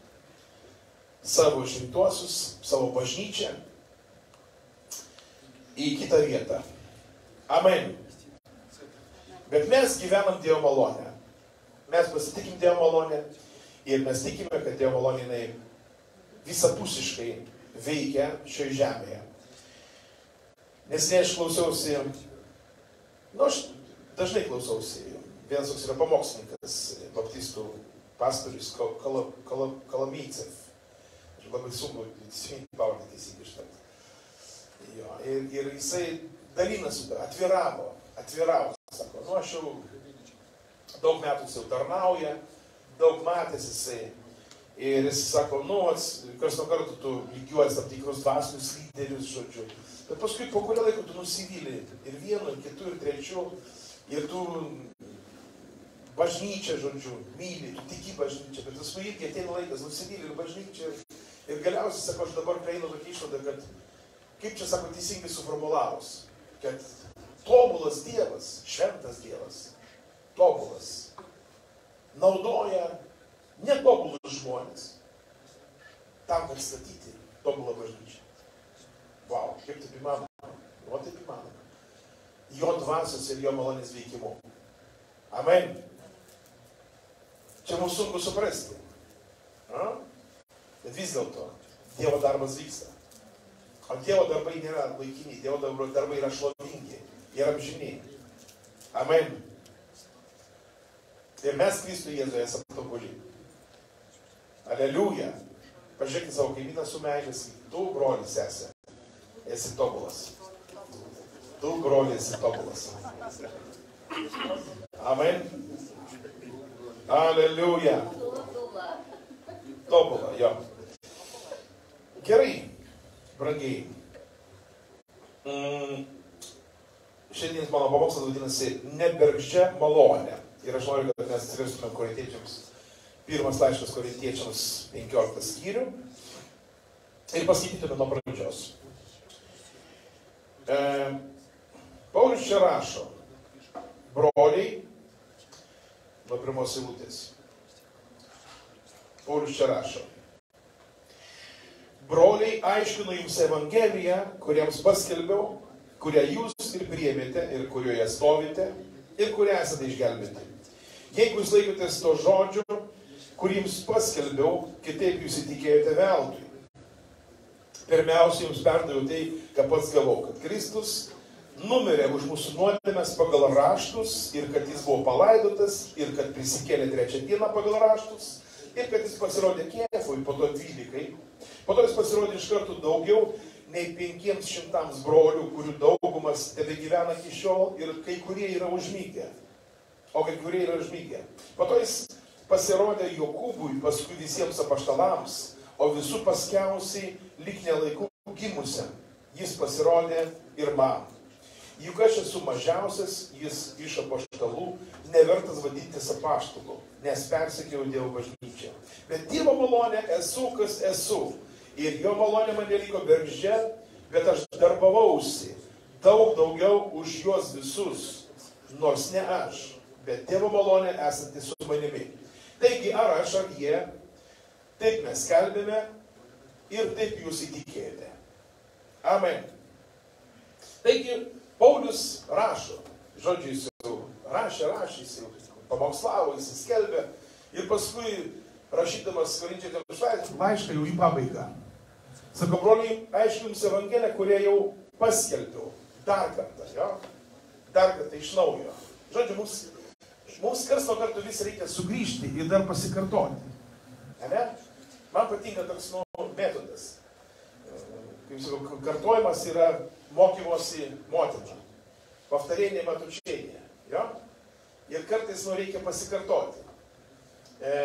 savo išrinktuosius, savo bažnyčią į kitą vietą. Amen. Bet mes gyvenam Dievo malonę. Mes pasitikim Dievo malonę ir mes tikime, kad Dievo malonė visapusiškai veikia šioje žemėje. Nes ne aš klausiausi, nu aš dažnai klausiausi, vienas toks yra pamokslininkas, baptistų pastorius Kalamycev. Aš labai sunku įsiminti pavardę teisingai ištarti. Ir, ir jisai dalinasi, atviravo, atviravo. Sako, nu aš jau daug metų jis jau tarnauja, daug matęs jisai. Ir jis sako, nu, kas nuo kartų tu lygiuojas tam tikrus dvasinius lyderius, žodžiu. Bet paskui po kurio laiko tu nusivyli ir vienu, ir kitu, ir trečiu. Ir tu bažnyčią, žodžiu, myli, tu tiki bažnyčią. Bet paskui irgi ateina laikas, nusivyli ir bažnyčią. Ir galiausiai, sako, aš dabar prieinu tokį išvadą, kad, kaip čia, sako, teisingai suformulavus, kad tobulas Dievas, šventas Dievas, tobulas, naudoja netobulus žmonės tam, kad statyti tobulą bažnyčią. Vau, kaip taip įmanoma? O taip įmanoma. Jo dvasios ir jo malonės veikimu. Amen. Čia mums sunku suprasti. A? Bet vis dėlto, Dievo darbas vyksta. O Dievo darbai nėra laikini, Dievo darbai yra šlovingi. Jie yra amžini. Amen. Ir mes Kristuje Jėzuje esame tobuli. Aleliuja. Pažiūrėkite savo kaimyną su meilės. Tu, broli, sesė, esi tobulas. Tu, broli, esi tobulas. Amen. Aleliuja. Tobula, jo. Gerai, brangiai. Mm. Šiandien mano pamokslas vadinasi Nebergždžia malonė. Ir aš noriu, kad mes atsiverstume Korintiečiams, pirmas laiškas Korintiečiams penkioliktą skyrių ir paskaitytume nuo pradžios. E, Paulius čia rašo, broliai, nuo pirmos eilutės. Paulius čia rašo. Broliai, aiškinu jums Evangeliją, kuriems paskelbiau, kurią jūs ir priėmėte, ir kurioje stovite, ir kurią esate išgelbėti. Jeigu jūs laikotės to žodžio, kurį jums paskelbiau, kitaip jūs įtikėjote veltui. Pirmiausia, jums perdaviau tai, ką pats gavau, kad Kristus numirė už mūsų nuodėmes pagal raštus, ir kad jis buvo palaidotas, ir kad prisikėlė trečią dieną pagal raštus, ir kad jis pasirodė Kefui, po to dvylikai. Po to jis pasirodė iš karto daugiau nei penkiems šimtams brolių, kurių daugumas tebegyvena iki šiol ir kai kurie yra užmygę. O kai kurie yra užmygę. Po to jis pasirodė Jokūbui, paskui visiems apaštalams, o visų paskiausiai lyg nelaikų gimusiam. Jis pasirodė ir man. Juk aš esu mažiausias, jis iš apaštalų, nevertas vadintis apaštalu, nes persekiau Dievo bažnyčią. Bet Dievo malonė esu, kas esu. Ir jo malonė man neliko bergždžia, bet aš darbavausi daug daugiau už juos visus, nors ne aš, bet Dievo malonė esanti su manimi. Taigi, ar aš, ar jie, taip mes skelbėme ir taip jūs įtikėjote. Amen. Taigi, Paulius rašo, žodžiu, jis jau rašė, rašė, jis jau pamokslavo, jis skelbė ir paskui rašydamas Korintiečiams laišką jau į pabaigą. Sako, broliai, aišku jums Evangeliją, kurią jau paskelbiau. Dar kartą, jo? Dar kartą iš naujo. Žodžiu, mums, mums karts nuo karto vis reikia sugrįžti ir dar pasikartoti. Ne? Man patinka toks nu, metodas. Kaip sakau, kartojimas yra mokymosi motina. Повторение матучения. Jo? Ir kartais nu reikia pasikartoti. E,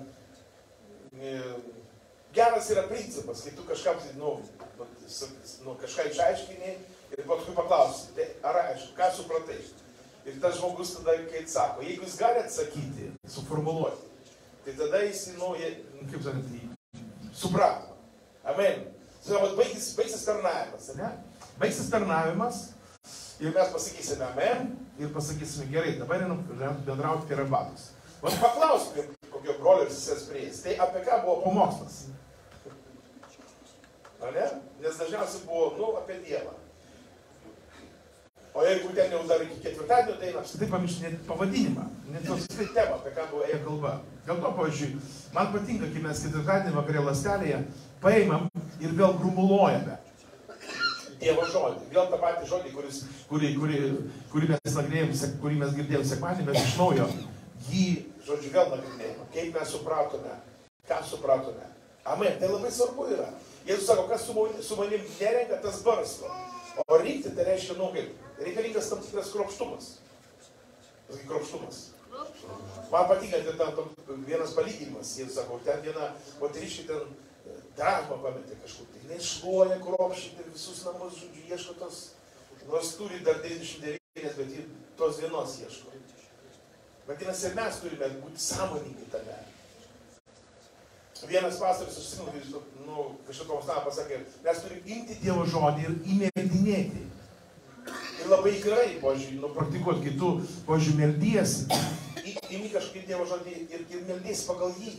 e, geras yra principas, kai tu kažkam, nu, nu, kažką išaiškini ir paskui paklausi, tai ar aišku, ką supratai? Ir tas žmogus tada, kai atsako, jeigu jis gali atsakyti, suformuluoti, tai tada jis, nu, kaip sakant, suprato. Amen. Žinoma, baigsis, baigsis tarnavimas, ne? Baigsis tarnavimas ir mes pasakysime amen ir pasakysime gerai, dabar einam bendrauti prie arbatos. Vat paklauskime, kokio brolio ir sesės prieis. Tai apie ką buvo pamokslas? Ne? Nes dažniausiai buvo, nu, apie Dievą. O jeigu ten jau dar iki ketvirtadienio, tai apskritai pamiršti net pavadinimą, net tos tai tema, apie ką buvo ėjo kalba. Dėl to, pavyzdžiui, man patinka, kai mes ketvirtadienį vakarė lastelėje paimam ir vėl grumuluojame Dievo žodį. Vėl tą patį žodį, kuris, kurį, kurį, kurį mes nagrinėjom, kurį mes girdėjom sekmadienį, mes iš naujo jį, žodžiu, vėl nagrinėjom. Kaip mes supratome, ką supratome. Amen. Tai labai svarbu yra. Jėzus sako, kas su manim, su manim nerenka, tas barsto. O rinkti tai reiškia, nu kaip, reikalingas tam tikras kruopštumas. Pasakai, kruopštumas. Man patinka, ten tam vienas palyginimas. Jėzus sako, ten viena moteriškė ten drachmą pametė kažkur. Tai jinai šluoja kruopščiai visus namus, žodžiu, ieško tos, nors turi dar devyniasdešimt devynias, bet ji tos vienos ieško. Vadinasi, ir mes turime būti sąmoningi tame. Vienas pastorius, aš atsimenu, nu, kažkokio savo pasakė, mes turime imti Dievo žodį ir įmeldinėti. Ir labai gerai, požiūrį, nu, praktikuoti, kai tu, požiūrį, meldiesi, imi kažkaip Dievo žodį ir, ir meldiesi pagal jį.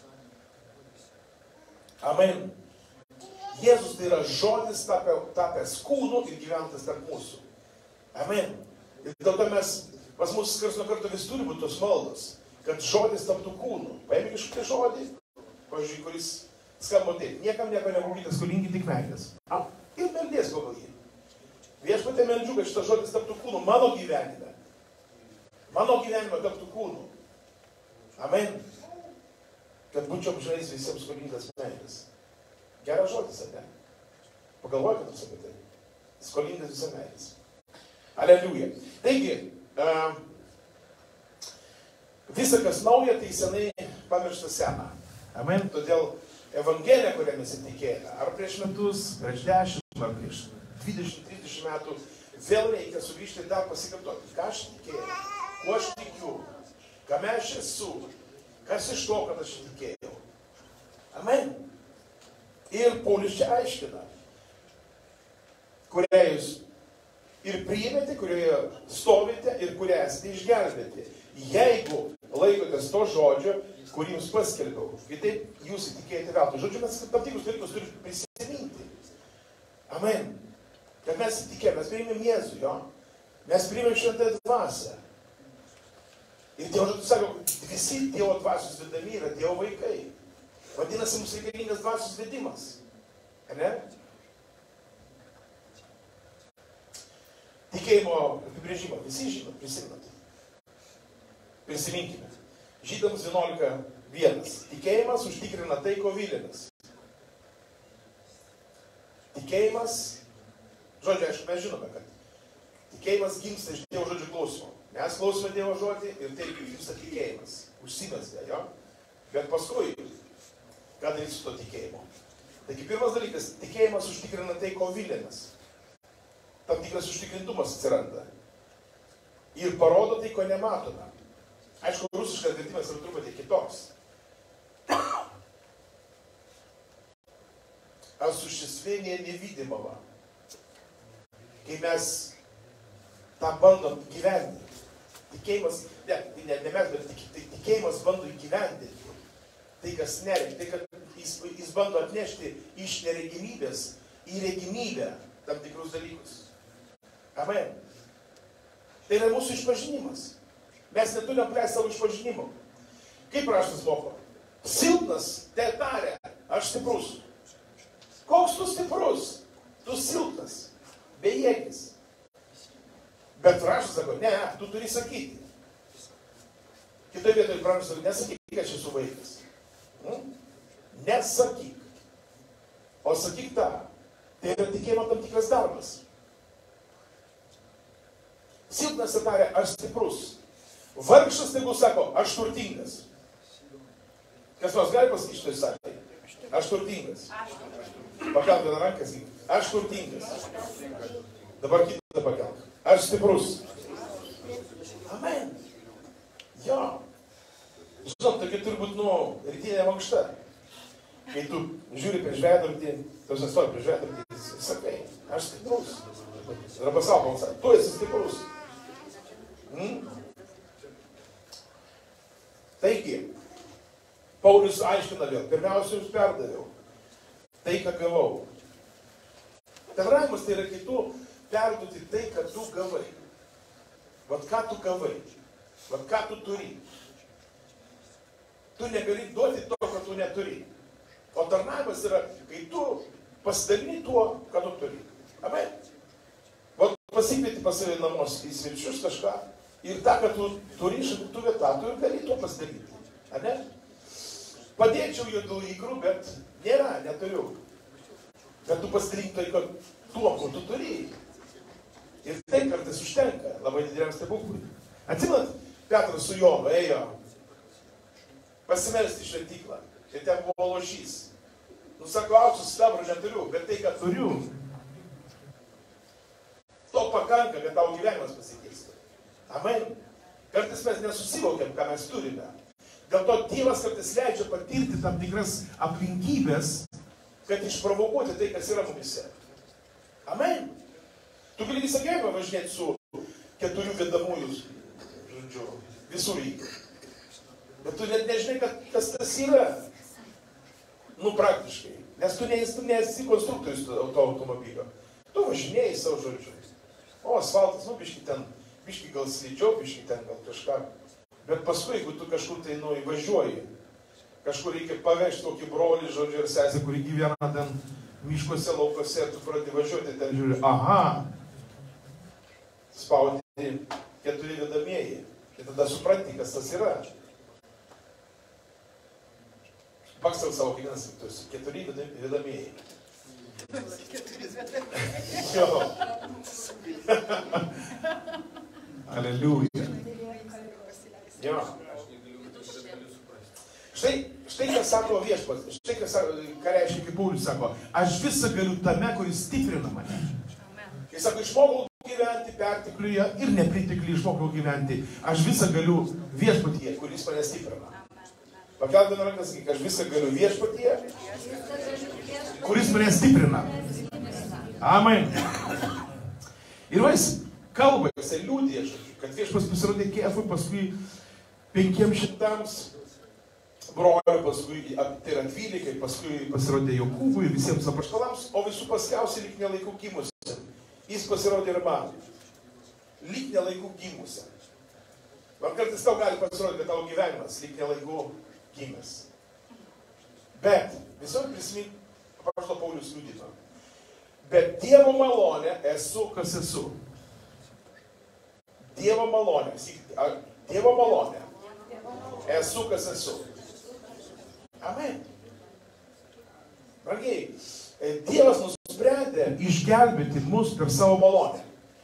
Amen. Jėzus tai yra žodis tapęs kūnu ir gyventas tarp mūsų. Amen. Ir dėl to mes, pas mus karts nuo karto vis turi būti tos maldos, kad žodis taptų kūnu. Paėmė kažkokį žodį, pavyzdžiui, kuris skamba taip, niekam nieko nebūkite skolingi, tik meilės. Ir meldies pagal jį. Viešpatie meldžiu, kad šitas žodis taptų kūnu mano gyvenime. Mano gyvenime taptų kūnu. Amen. Kad būčiau žinais visiems skolingas meilės. Geras žodis, ar ne? Pagalvoj, kad jūs apie tai. Skolingas visą meilės. Aleliuja. Taigi, uh, visa, kas nauja, tai senai pamiršta seną. Amen. Todėl Evangelija, kurią mes įtikėjome, ar prieš metus, prieš dešimt, ar prieš dvidešimt trisdešimt metų, vėl reikia sugrįžti ir dar pasikartoti. Ką aš tikėjau, kuo aš tikiu, kame aš esu, kas iš to, kad aš tikėjau. Amen. Ir Paulius čia aiškina, kurią jūs ir priėmėte, kurioje stovite ir kurią esate išgelbėti. Jeigu laikotės to žodžio, kurį jums paskelbiau, kitaip jūs įtikėjate veltui. Žodžiu, mes tam tikrus dalykus turime prisiminti. Amen. Kad mes įtikėjome, mes priėmėm Jėzų, jo. Mes priėmėm Šventąją Dvasią. Ir Dievo žodis sako, visi Dievo Dvasios vedami yra Dievo vaikai. Vadinasi, mums reikalingas Dvasios vedimas. Ar ne? Tikėjimo apibrėžimą. Visi žino, prisimenate. Prisiminkime. Žydams vienuolika vienas. Tikėjimas užtikrina tai, ko vylėmės. Tikėjimas, žodžiu, aišku, mes žinome, kad tikėjimas gimsta iš Dievo žodžių klausimo. Mes klausome Dievo žodį ir taip gimsta tikėjimas. Užsimezga, jo? Bet paskui, ką daryti su to tikėjimu? Taigi, pirmas dalykas, tikėjimas užtikrina tai, ko vylėmės. Tam tikras užtikrintumas atsiranda. Ir parodo tai, ko nematome. Aišku, rusiškas vertimas yra truputį kitoks. Осуществление невидимого. Kai mes tą bandom gyvendinti. Tikėjimas, ne, ne, ne mes, bet tik, tikėjimas bando įgyvendinti. Tai, kas nereikia, tai, kad jis, jis bando atnešti iš neregimybės į regimybę tam tikrus dalykus. Amen. Tai yra mūsų išpažinimas. Mes neturime apleisti savo išpažinimo. Kaip raštas moko? Silpnas, te tarė, aš stiprus. Koks tu stiprus? Tu silpnas, bejėgis. Bet raštas sako, ne, tu turi sakyti. Kitoje vietoje raštas sako, nesakyk, kad aš esu vaikas. Hmm? Nesakyk. O sakyk tą. Tai yra tikėjimo tam tikras darbas. Silpnas te tarė, aš stiprus. Vargšas tegu sako, aš turtingas. Kas nors gali pasakyti šitoj salėje? Aš turtingas. Pakelk vieną ranką, sakyk. Aš turtingas. Dabar kitą pakelk. Aš stiprus. Amen. Jo. Žinot, tokia turi būti, nu, rytinė mankšta. Kai tu žiūri prieš veidrodį, tu nestoji prieš veidrodį, sakai, aš stiprus. Ir pasako, pasako, tu esi stiprus. Hmm? Taigi, Paulius aiškina vėl, pirmiausia, jums perdaviau tai, ką gavau. Bendravimas tai yra, kai tu perduoti tai, ką tu gavai. Vat ką tu gavai, vat ką tu turi. Tu negali duoti to, ką tu neturi. O tarnavimas yra, kai tu pasidalini tuo, ką tu turi. Amen. Vat pasikvieti pas save namus į svečius kažką. Ir tą, kad tu turi šaldytuve, tą tu ir gali tuo pasidaryti. Ar ne? Padėčiau juodų įkrų, bet nėra, neturiu. Bet tu pasidalink tai, kad tuo, ko tu turi. Ir tai kartais užtenka labai dideliam stebuklui. Atsimenat, Petras su Jonu ėjo pasimelsti į šventyklą. Ir ten buvo lošys. Nu, sako, auksus sidabro neturiu, bet tai, kad turiu, to pakanka, kad tavo gyvenimas pasikeistų. Amen. Kartais mes nesusivokiam, ką mes turime. Dėl to Dievas kartais leidžia patirti tam tikras aplinkybės, kad išprovokuoti tai, kas yra mumise. Amen. Tu gali visą gyvenimą važinėti su keturių vedamųjų, žodžiu, visur įgų. Bet tu net nežinai, kad kas tas yra. Nu, praktiškai. Nes tu nesi, tu nesi konstruktorius to automobilio. Tu važinėjai savo žodžiu. O, asfaltas, nu, biški ten, biški gal slidžiau, biški ten gal kažką. Bet paskui, jeigu tu kažkur tai, nu, įvažiuoji, kažkur reikia pavežti tokį brolį, žodžiu, ir sesę, kuri gyvena ten miškuose, laukose, ir tu pradedi važiuoti, ten žiūri, aha, spaudi keturi vedamieji. Ir tada supranti, kas tas yra. Paksel savo kiekvienas kitus. Keturi vedamieji. Jo. Aleliuja. Jo. Štai, štai ką sako viešpats, štai ką, ką reiškia, kaip Paulius sako, aš visą galiu tame, kuris stiprina mane. Jis sako, išmokau gyventi pertekliuje ir nepritekliuje išmokau gyventi. Aš visą galiu viešpatyje, kuris mane stiprina. Pakeldami rankas, sakyk, aš visą galiu viešpatyje, kuris mane stiprina. Amen. Ir vais kalba, jisai liūdė, kad viešpas pasirodė Kefui, paskui penkiems šimtams brolių, paskui tai yra dvylikai, paskui pasirodė Jokūbui ir visiems apaštalams, o visų paskiausiai lyg nelaikų gimusiam. Jis pasirodė ir man. Lyg nelaikų gimusiam. Man kartais tau gali pasirodyti, kad tavo gyvenimas lyg nelaikų gimęs. Bet, visuomet prisimink, apaštalo Paulius liudino. Bet Dievo malonė esu, kas esu. Dievo malonė. Dievo malonė. Esu, kas esu. Amen. Brangiai, Dievas nusprendė išgelbėti mus per savo malonę.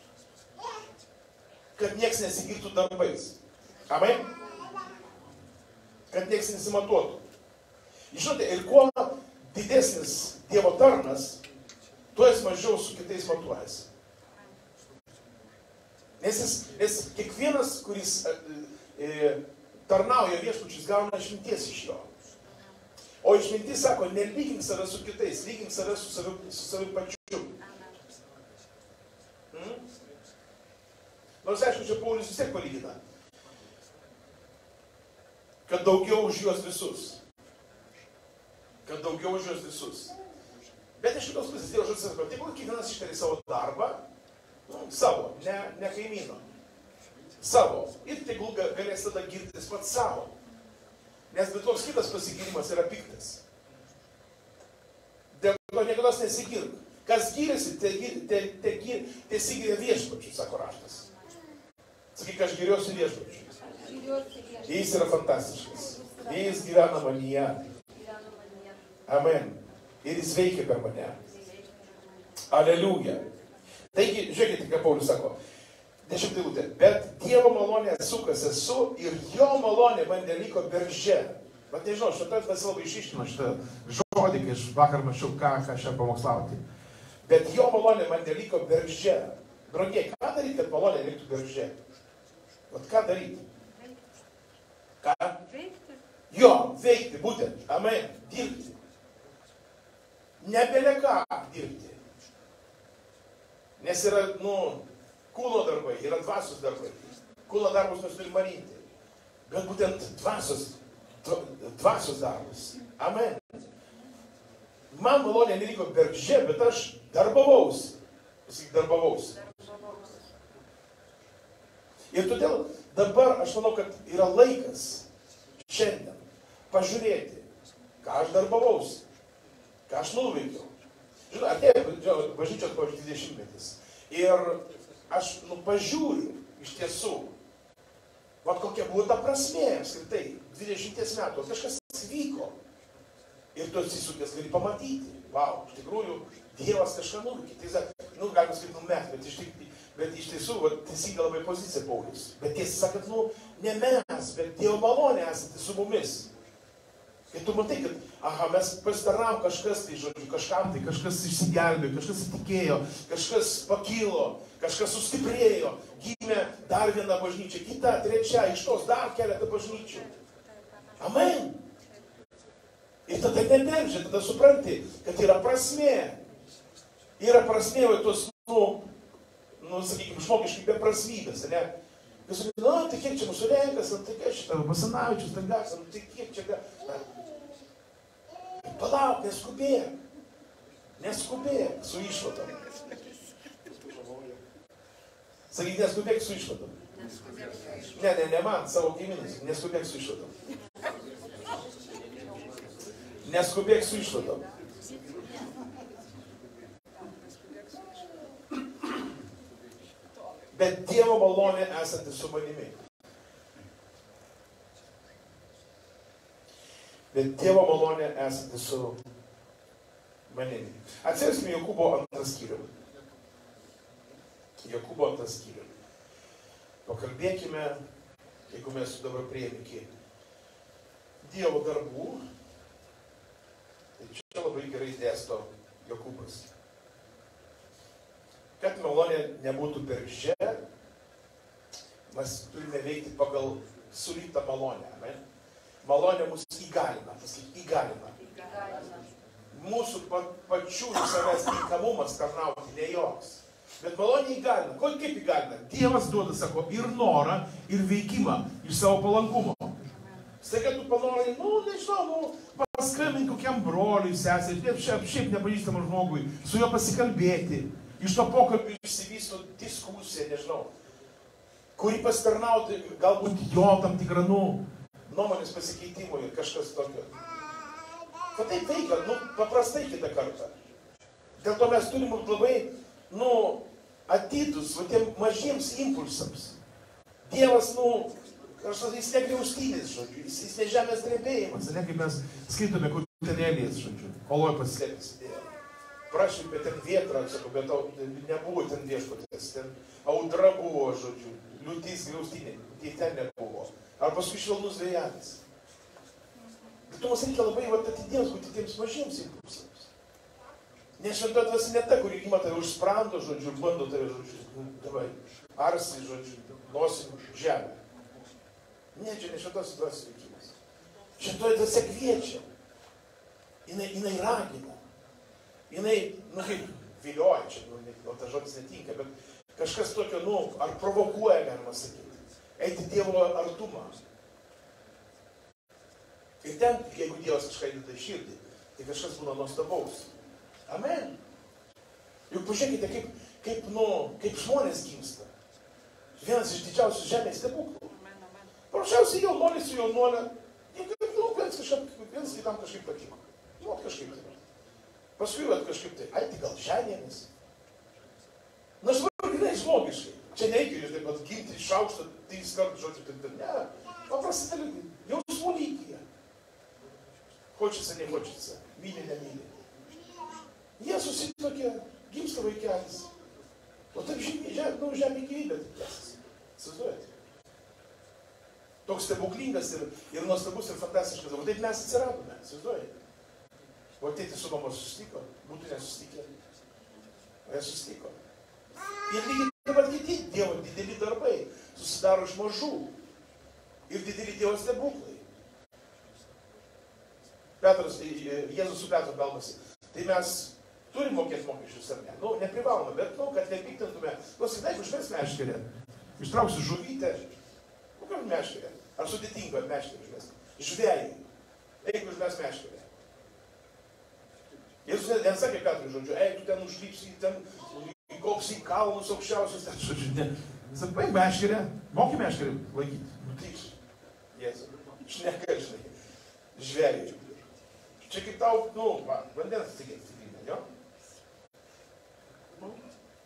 Kad nieks nesigirtų darbais. Amen. Kad nieks nesimatuotų. Žinote, ir kuo didesnis Dievo tarnas, tuo jis mažiau su kitais matuojasi. Nes, jis, nes kiekvienas, kuris e, e, tarnauja viešpačius, gauna išminties iš jo. O išmintis sako, nelygink save su kitais, lygink save su savim, su savim pačiu. Hmm? Nors aišku, čia Paulius vis tiek palygina. Kad daugiau už juos visus. Kad daugiau už juos visus. Bet iš kitos pusės, Dievo žodis sako, tegul kiekvienas ištarė savo darbą, nu, savo, ne, ne kaimyno. Savo. Ir tegul galės tada girtis pats savo. Nes bet koks kitas pasigyrimas yra piktas. Dėl to niekados nesigirk. Kas gyrėsi, te, te, te, te, te sigyrė viešpačiu, sako raštas. Sakyk, aš giriuosi viešpačiu. Jis yra fantastiškas. Jis gyvena manyje. Amen. Ir jis veikia per mane. Aleliuja. Taigi, žiūrėkite, ką Paulius sako. Dešimtą eilutę. Bet Dievo malonė esu, kas esu, ir jo malonė man neliko berže. Bet nežinau, šitą tas labai išiškino šitą žodį, kai aš vakar mačiau, ką, ką šią pamokslauti. Bet jo malonė man neliko berže. Brangiai, ką daryti, kad malonė liktų berže? Vat ką daryti? Ką? Veikti. Jo, veikti, būtent. Amen. Dirbti. Nebele ką dirbti. Nes yra, nu, kūno darbai, yra dvasios darbai. Kūno darbus mes turime marinti. Bet būtent dvasios, dvasios darbus. Amen. Man malonė neliko berže, bet aš darbavausi. Pasakyk, darbavausi. Ir todėl dabar aš manau, kad yra laikas šiandien pažiūrėti, ką aš darbavausi, ką aš nuveikiau. Žinau, atėjo bažnyčios pavyzdžiui dvidešimtmetis. Ir aš, nu, pažiūriu, iš tiesų, vat kokia buvo ta prasmė, apskritai, dvidešimties metų, kažkas vyko. Ir tu atsisukęs gali pamatyti, vau, iš tikrųjų, Dievas kažką nuveikė. Tai, nu, galima sakyti, nu, mes, bet iš, bet iš tiesų, vat, teisinga labai pozicija Paulius. Bet tiesą sakant, nu, ne mes, bet Dievo malonė esate su mumis. Kai tu matai, kad, aha, mes pasitarnavom kažkas, tai žodžiu, kažkam, tai kažkas išsigelbėjo, kažkas įtikėjo, kažkas pakilo, kažkas sustiprėjo, gimė dar viena bažnyčia, kita, trečia, iš tos dar keletą bažnyčių. Amen. Ir tada neberžė, tada supranti, kad yra prasmė. Yra prasmė, va, tos, nu, nu, sakykime, žmogiškai beprasmybės, ne? Jūs sakykime, nu, tai kiek čia mūsų renkas, tai kiek čia Basanavičius, tai gas, nu, tai kiek čia gas. Palauk, neskubėk. Neskubėk su išvadom. Sakyk, neskubėk su išvadom. Ne, ne, ne man, savo kaimynus. Neskubėk su išvadom. Neskubėk su išvadom. Bet Dievo malonė esanti su manimi. bet Dievo malonė esate su manimi. Atsiverskime Jokūbo antrą skyrių. Jokūbo antrą skyrių. Pakalbėkime, jeigu mes dabar priėjome iki Dievo darbų, tai čia labai gerai dėsto Jokūbas. Kad malonė nebūtų bergždžia, mes turime veikti pagal sulytą malonę. Amen? Malonė mus įgalina, pasakyti, įgalina. Mūsų pačių savęs tinkamumas tarnauti ne joks. Bet malonė įgalina. Ko, kaip įgalina? Dievas duoda, sako, ir norą, ir veikimą iš savo palankumo. Staiga tu panorai, nu, nežinau, nu, paskambink kokiam broliui, sesei, šiaip, šiaip nepažįstamam žmogui, su juo pasikalbėti. Iš to pokalbio išsivysto diskusija, nežinau, kuri pasitarnauti galbūt jo tam tikrą, nu, nuomonės pasikeitimui ir kažkas tokio. O taip veikia, nu, paprastai kitą kartą. Dėl to mes turim labai, nu, atidus, va, tiem mažiems impulsams. Dievas, nu, kažkas, jis negriaustynis, žodžiu, jis, jis ne žemės drebėjimas, ne, kaip mes skaitome, kur ten Elijas, žodžiu, oloj pasislėpęs Dievą. Prašymė ten vietrą, sakau, bet nebuvo ten viešpatės, ten audra buvo, žodžiu, liūtys griaustinė, tai ten nebuvo. Ar paskui švelnus vėjelis. Bet tu mums reikia labai vat, atidiems būti tiems mažiems impulsams. Nes šventoji dvasia ne ta, kuri ima tave už sprando, žodžiu, ir bando tave, žodžiu, nu, davai, arsi, žodžiu, nosim žemę. Ne, čia ne šventos dvasios veikimas. Šventoji dvasia kviečia. Jinai, jinai ragina. Jinai, nu kaip, vilioja, čia, nu, o tas žodis netinka, bet kažkas tokio, nu, ar provokuoja, galima sakyti. Eiti Dievo artumą. Ir ten, jeigu Dievas kažką įdeda į širdį, tai kažkas būna nuostabaus. Amen. Juk pažiūrėkite, kaip, kaip, nu, kaip žmonės gimsta. Vienas iš didžiausių žemės stebuklų. Paprasčiausiai jaunuolis su jaunuolė, nu, vienas, kažkaip, vienas kitam kažkaip patiko. Nu, kažkaip tai. Paskui, vat, kažkaip tai, ai, tai gal ženėmis. Na, žvarginai žmogiškai. Čia neįgiu, taip pat gimti iš aukšto, trys kartų, žodžiu, taip, taip, ne. Paprastai dalykai, jausmų lygyje. Хочется, не хочется, myli, nemyli. Jie susitokia, gimsta vaikelis. O taip žemė, nu, žemė gyvybė, tai tas. Įsivaizduojate? Toks stebuklingas ir, ir nuostabus ir fantastiškas. O taip mes atsiradome, įsivaizduojate? O tėtis su mama susitiko, būtų nesusitikę. O jie susitiko. Ir lygiai taip pat kiti Dievo dideli darbai susidaro iš mažų. Ir dideli Dievo stebuklai. Petras, Jėzus su Petru kalbasi. Tai mes turim mokėti mokesčius ar ne? Nu, neprivalome, bet, nu, kad nepiktintume. Klausyk, jeigu užmes meškerę, ištrauksiu žuvytę, nu, kaip meškerę? Ar sudėtinga meškerę užmes? Žvėjai. Jeigu užmes meškerę. Jėzus nesakė Petrui, žodžiu, ei, tu ten užlypsi, ten koks į kalnus aukščiausius, ten, žodžiu, ne. Sakai, paim meškerę, moki meškerę laikyti. Nu, taip, Jėzus, šneka, žinai, žvėjai. Čia kaip tau, nu, va, vandens atsigėti stiklinę, jo? Nu.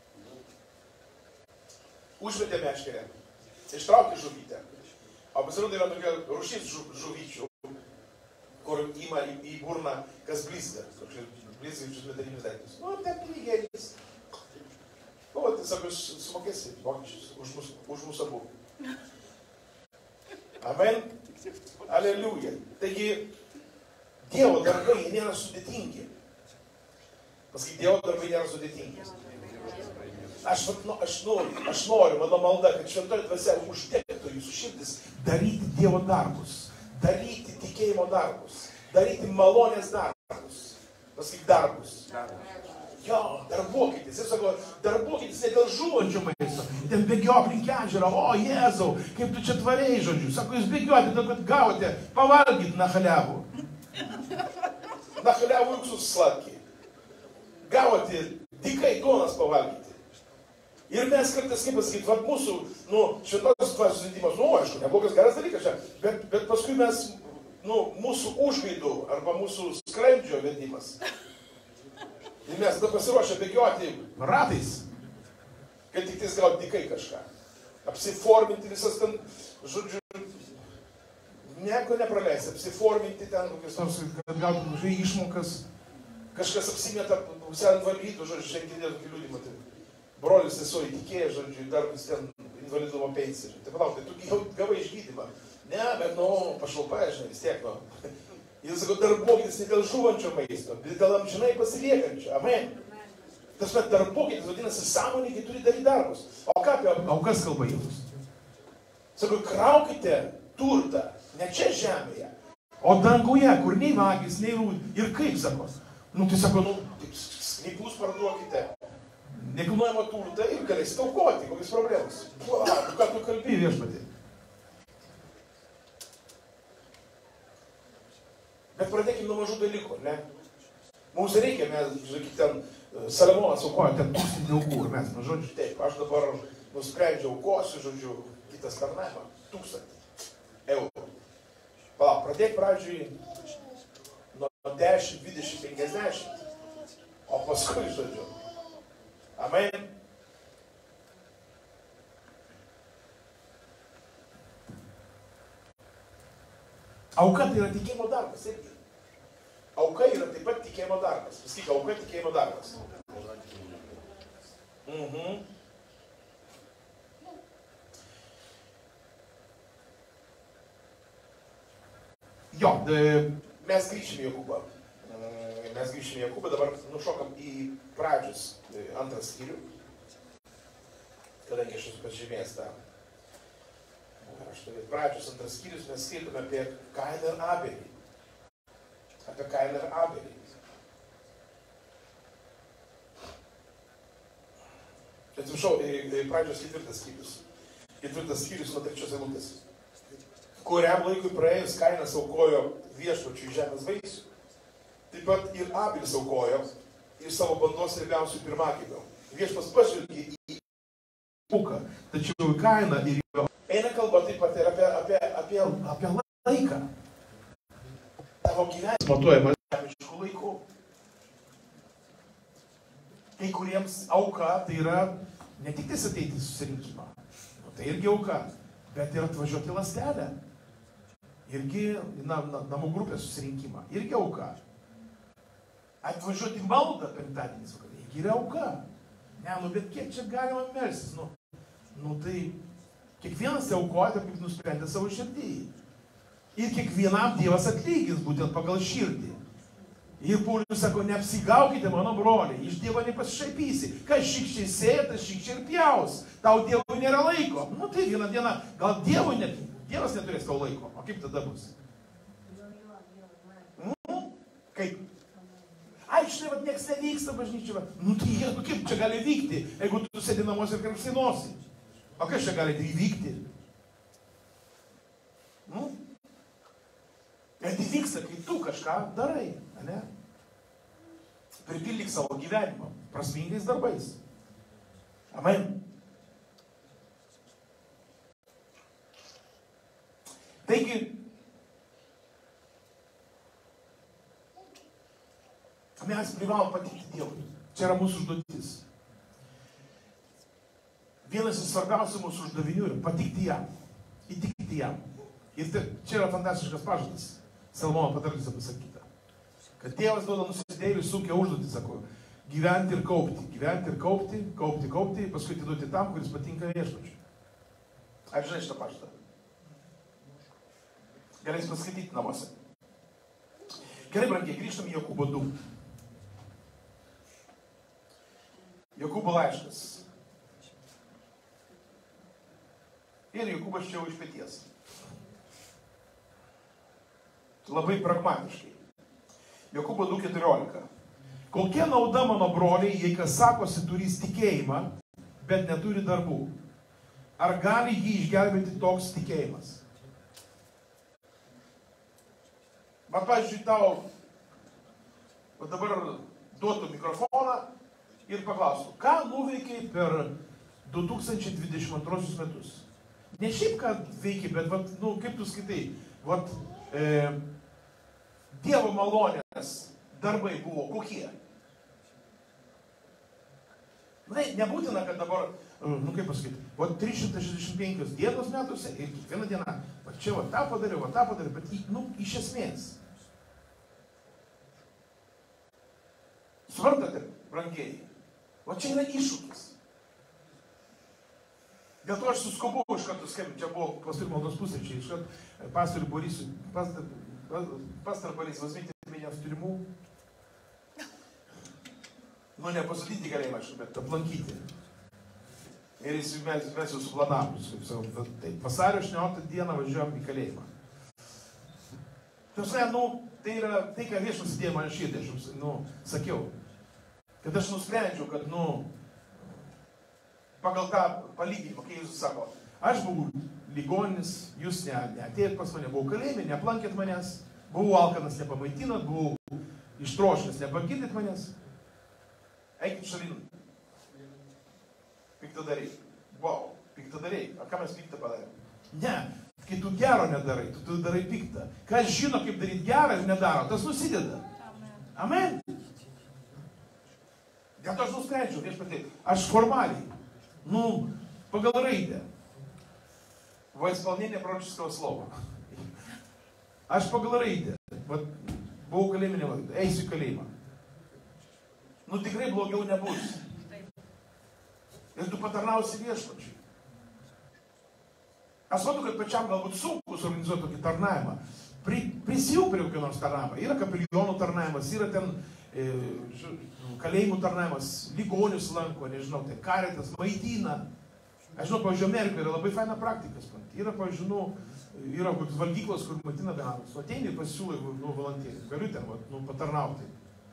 Užmetė meškerę, ištraukė žuvytę. O pasirodo yra tokia rūšis žu, žuvyčių, kur ima į, į burną, kas blizga, blizgančius metalinius daiktus. Nu, ten pinigėlis. Nu, va, tai sako, sumokėsi mokesčius už mus, už mūsų abu. Amen. Aleliuja. Taigi, Dievo darbai nėra sudėtingi. Pasakyk, Dievo darbai nėra sudėtingi. Aš, nu, aš, noriu, aš noriu, mano malda, kad šventoji dvasia uždegtų jūsų širdis daryti Dievo darbus, daryti tikėjimo darbus, daryti malonės darbus. Pasakyk, darbus. Jo, darbuokitės. Jis sako, darbuokitės ne dėl žūvančio maisto. Ten bėgiok link ežero, o Jėzau, kaip tu čia tvariai, žodžiu. Sako, jūs bėgiojate, dėl kad gavote pavalgyti na haliavų. Na haliavų juk sladkiai. Gavote dikai duonas pavalgyti. Ir mes kartais, kaip pasakyti, va mūsų, nu, šventos dvasios sutimas, nu, aišku, neblogas geras dalykas čia, bet, bet paskui mes, nu, mūsų užgaidų arba mūsų skrandžio vedimas. Ir mes tada pasiruošę bėgioti ratais, kad tik tais gauti dikai kažką. Apsiforminti visas ten, žodžiu, nieko nepraleisi, apsiforminti ten kokius nors, kad gautum mažai išmokas, kažkas apsimeta pusiau invalidų, žodžiu, šiandien girdėjau tokį liūdimą, tai brolis sesuo įtikėjo, žodžiu, dar vis ten invalidumo pensiją. Tai palauk, tai tu jau gavai išgydymą. Ne, bet, nu, pašalpa, žinai, vis tiek, nu. Jis sako, darbuokitės ne dėl žuvančio maisto, bet dėl amžinai pasiliekančio. Amen. Tas met darbuokitės, vadinasi, sąmoningai turi daryti darbus. O ką apie aukas kalba Jėzus? Sako, kraukite turtą, ne čia žemėje, o danguje, kur nei vagys, nei rūd. Ir kaip, sako? Nu, tai sako, nu, sklypus parduokite, nekilnojamą turtą ir galėsite aukoti, kokios problemos. Wow, ką tu kalbėjai, viešpatie? Bet pradėkime nuo mažų dalykų, ne? Mums reikia, mes, žinai, ten Saliamonas aukoja ten tūkstantį aukų ir mes, nu, žodžiu, taip, aš dabar nusprendžiau aukosiu, žodžiu, kitas tarnavimą, tūkstantį eurų. Palauk, pradėk pradžiui nuo dešimt, dvidešimt, penkiasdešimt, o paskui, žodžiu. Amen. Auka tai yra tikėjimo darbas, irgi. Auka yra taip pat tikėjimo darbas. Pasakyk, auka tikėjimo darbas. Mhm. Jo, mes grįšime į Jokūbą. Mes grįšime į Jokūbą, dabar nušokam į pradžios antrą skyrių. Kadangi aš esu pažymėjęs tą. Pradžios antras skyrius mes skaitome apie Kainą ir Abelį. Apie Kainą ir Abelį. Atsiprašau, pradžios ketvirtas skyrius. Ketvirtas skyrius nuo trečios eilutės. Kuriam laikui praėjus Kainas aukojo viešpačiui žemės vaisių. Taip pat ir Abelis aukojo ir savo bandos regiausių pirmagimio. Viešpas pažvelgė į puką, tačiau į Kainą ir jo. Eina kalba taip pat ir apie, apie, apie, apie laiką. Tavo gyvenimas matuojamas žemiškų laikų. Kai kuriems auka tai yra ne tik tais ateiti į susirinkimą, tai irgi auka, bet ir atvažiuoti į ląstelę. Irgi na, na, namų grupės susirinkimą. Irgi auka. Atvažiuoti į maldą penktadienis, irgi yra auka. Ne, nu bet kiek čia galima melstis? Nu, nu tai kiekvienas aukoja taip, kaip nusprendė savo širdį. Ir kiekvienam Dievas atlygins būtent pagal širdį. Ir Paulius sako, neapsigaukite, mano broliai, iš Dievo nepasišaipysi. Kas šikščiai sėja, tas šikščiai ir pjaus. Tau Dievui nėra laiko. Nu tai vieną dieną, gal Dievui net, Dievas neturės tau laiko. O kaip tada bus? Nu, kaip? Ai, štai, vat, nieks nevyksta bažnyčia. Nu tai, nu, kaip čia gali vykti, jeigu tu sėdi namuose ir krapštai nosį? O kas čia gali tai vykti? Nu? Ir tai vyksta, kai tu kažką darai, ne? Pripildyk savo gyvenimą prasmingais darbais. Amen. Taigi, mes privalom patikti Dievui. Čia yra mūsų užduotis. Vienas iš svarbiausių mūsų uždavinių yra patikti jam. Įtikti jam. Ir tai, čia yra fantastiškas pažadas. Salmono patarlėse pasakyta. Kad Dievas duoda nusidėjėliui sunkią užduotį, sako, gyventi ir kaupti. Gyventi ir kaupti, kaupti, kaupti, paskui atiduoti tam, kuris patinka viešpačiui. Ar žinai šitą pažadą? Galės paskaityti namuose. Gerai, brangiai, grįžtam į Jokūbo du. Jokūbo laiškas. Ir Jokūbas čia jau iš peties. Labai pragmatiškai. Jokūbo du keturiolika. Kokia nauda, mano broliai, jei kas sakosi turys tikėjimą, bet neturi darbų? Ar gali jį išgelbėti toks tikėjimas? Man, pavyzdžiui, tau o dabar duotų mikrofoną ir paklaustų, ką nuveikiai per du tūkstančiai dvidešimt antrus metus? Ne šiaip, ką veikiai, bet, vat, nu, kaip tu skaitai, vat, e, Dievo malonės darbai buvo kokie? Na, nebūtina, kad dabar, nu kaip pasakyti, o trys šimtai šešiasdešimt penkios dienos metuose ir kiekvieną dieną Va čia va tą padariau, va tą padariau, bet nu, iš esmės. Suprantate, brangieji? Va čia yra iššūkis. Dėl to aš suskubau iš karto skambinti, čia buvo pastorių maldos pusryčiai, iš karto pastorių Borisui, pastor Boris, возьмите меня в тюрьму. Nu, ne pasodinti kalėjimą, bet aplankyti. Ir jis, mes, mes jau suplanavom, tai vasario aštuonioliktą dieną važiuojam į kalėjimą. Tai, nu, tai yra tai, ką viešas įdėjo man širdį, aš jums, nu, sakiau, kad aš nusprendžiau, kad, nu, pagal tą palyginimą, kai Jėzus sako, aš buvau ligonis, jūs ne, neatėjot pas mane, buvau kalėjime, neaplankėt manęs, buvau alkanas, nepamaitinat, buvau ištroškęs, nepagydėt manęs. Eikit šalin. Piktadariai. Wow, piktadariai. A ką mes piktą padarėm? Ne, kai tu gero nedarai, tu, tu darai piktą. Kas žino, kaip daryti gerą ir nedaro, tas nusideda. Amen. Dėl to aš nusprendžiau, viešpatie, aš formaliai, ну, pagal raidę, во исполнение пророческого слова. Aš pagal raidę, vat, buvau kalėjime, eisiu į kalėjimą. Nu tikrai blogiau nebus. Ir tu patarnausi viešpačiui. Aš matau, kad pačiam galbūt sunku suorganizuoti tokį tarnavimą. Pri, prisijau prie kokio nors tarnavimą. Yra kapelionų tarnavimas, yra ten e, kalėjimų tarnavimas, ligonius lanko, nežinau, ten karitas, maitina. Aš žinau, pavyzdžiui, Amerikoje yra labai faina praktika. Yra, pavyzdžiui, nu, yra kokios valgyklos, kur maitina benamius. O ateini ir pasiūlai, nu, valandėlį. Galiu ten, nu, patarnauti.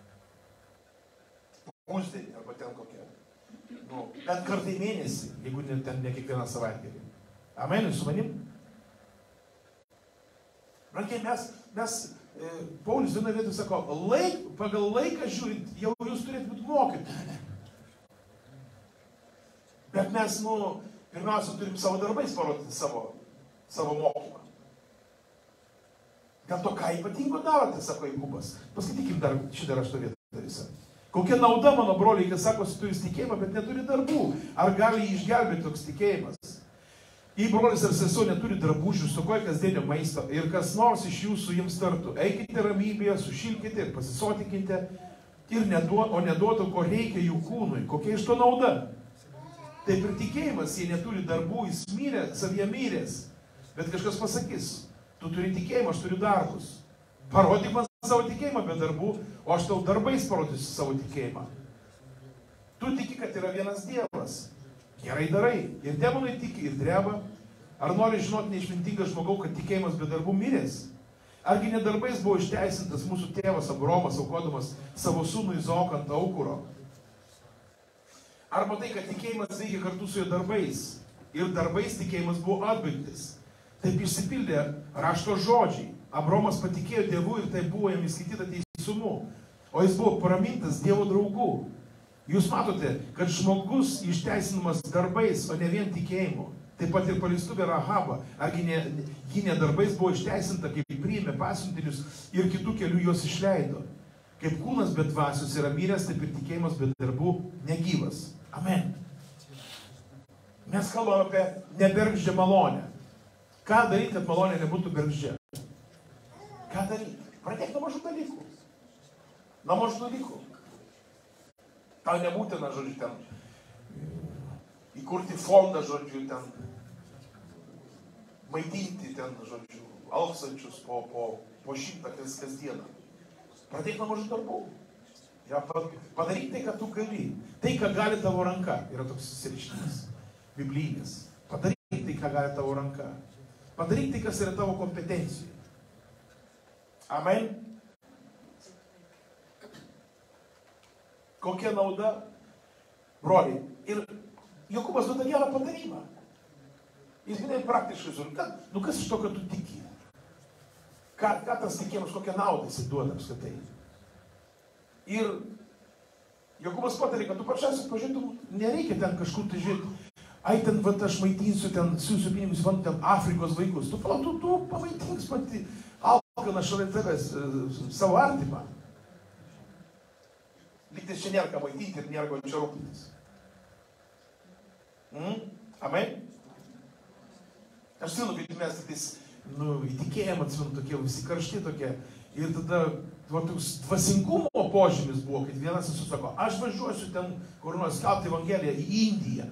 Pusdienį arba ten kokia. Nu, bent kartą į mėnesį, jeigu ne, ten ne kiekvieną savaitgalį. Amen, su manim? Rankiai, mes, mes e, Paulius viena vietoj sako, laik, pagal laiką žiūrint, jau jūs turėtų būti mokyti. Bet mes, nu, pirmiausia, turim savo darbais parodyti savo, savo mokymą. Dėl to, ką ypatingo darote, sako Jokūbas. Paskaitykim dar šitą rašto vietą visą. Kokia nauda, mano broliai, kai sako, tu turi tikėjimą, bet neturi darbų. Ar gali jį išgelbėti toks tikėjimas? Jei brolis ar sesuo neturi drabužių, stokoja kasdienio maisto ir kas nors iš jūsų jums tartų, eikite ramybėje, sušilkite ir pasisotikite, ir neduo, o neduotų, ko reikia jų kūnui. Kokia iš to nauda? Taip ir tikėjimas, jei neturi darbų, jis myrė, savyje myrės. Bet kažkas pasakys, tu turi tikėjimą, aš turiu darbus. Parodyk man savo tikėjimą be darbų, o aš tau darbais parodysiu savo tikėjimą. Tu tiki, kad yra vienas Dievas. Gerai darai. Ir demonai tiki, ir dreba. Ar nori žinoti neišmintingas žmogau, kad tikėjimas be darbų mirės? Argi ne darbais buvo išteisintas mūsų tėvas Abraomas, aukodamas savo sūnų Izaoką ant aukuro? Arba tai, kad tikėjimas veikia kartu su jo darbais. Ir darbais tikėjimas buvo atbaigtas. Taip išsipildė rašto žodžiai. Abraomas patikėjo Dievu ir tai buvo jam įskaityta teisumu. O jis buvo pramintas Dievo draugų. Jūs matote, kad žmogus išteisinamas darbais, o ne vien tikėjimu. Taip pat ir paleistuvė Rahaba. Argi ne, ji ne darbais buvo išteisinta, kaip priėmė pasiuntinius ir kitų kelių juos išleido. Kaip kūnas be dvasios yra miręs, taip ir tikėjimas be darbų negyvas. Amen. Mes kalbame apie nebergždžią malonę. Ką daryti, kad malonė nebūtų bergždžia? Ką daryti? Pradėk nuo mažų dalykų. Nuo mažų dalykų. Tau nebūtina, žodžiu, ten įkurti fondą, žodžiu, ten maitinti, ten, žodžiu, alksančius po, po, po šimtą kas, kasdieną. Pradėk nuo mažų darbų. Ja, padaryk tai, ką tu gali. Tai, ką gali tavo ranka. Yra toks susiriškimas. Biblinis. Padaryk tai, ką gali tavo ranka. Padaryk tai, kas yra tavo kompetencija. Amen. Kokia nauda? Broliai. Ir Jokūbas duoda gerą patarimą. Jis vienai praktiškai žiūri. Nu kas iš to, kad tu tiki? Ką, ką tas tikėjimas, kokią naudą jis duoda apskritai? Ir Jokūbas patarė, kad tu pačias pažiūrėtum, nereikia ten kažkur tai žiūrėti. Ai, ten, va, aš maitinsiu, ten, siūsiu pinigus, va, ten, Afrikos vaikus. Tu, pala, tu, tu pamaitins pati alkaną šalia tavęs savo artimą. Lygtis čia nėra ką maitinti ir nėra ko čia rūpintis. Mm? Amen? Aš žinau, kad mes tik nu, įtikėjimą, atsimenu, tokie visi karšti tokie. Ir tada va, toks dvasingumo požymis buvo, kad vienas esu sako, aš važiuosiu ten, kur nors skelbti Evangeliją į Indiją.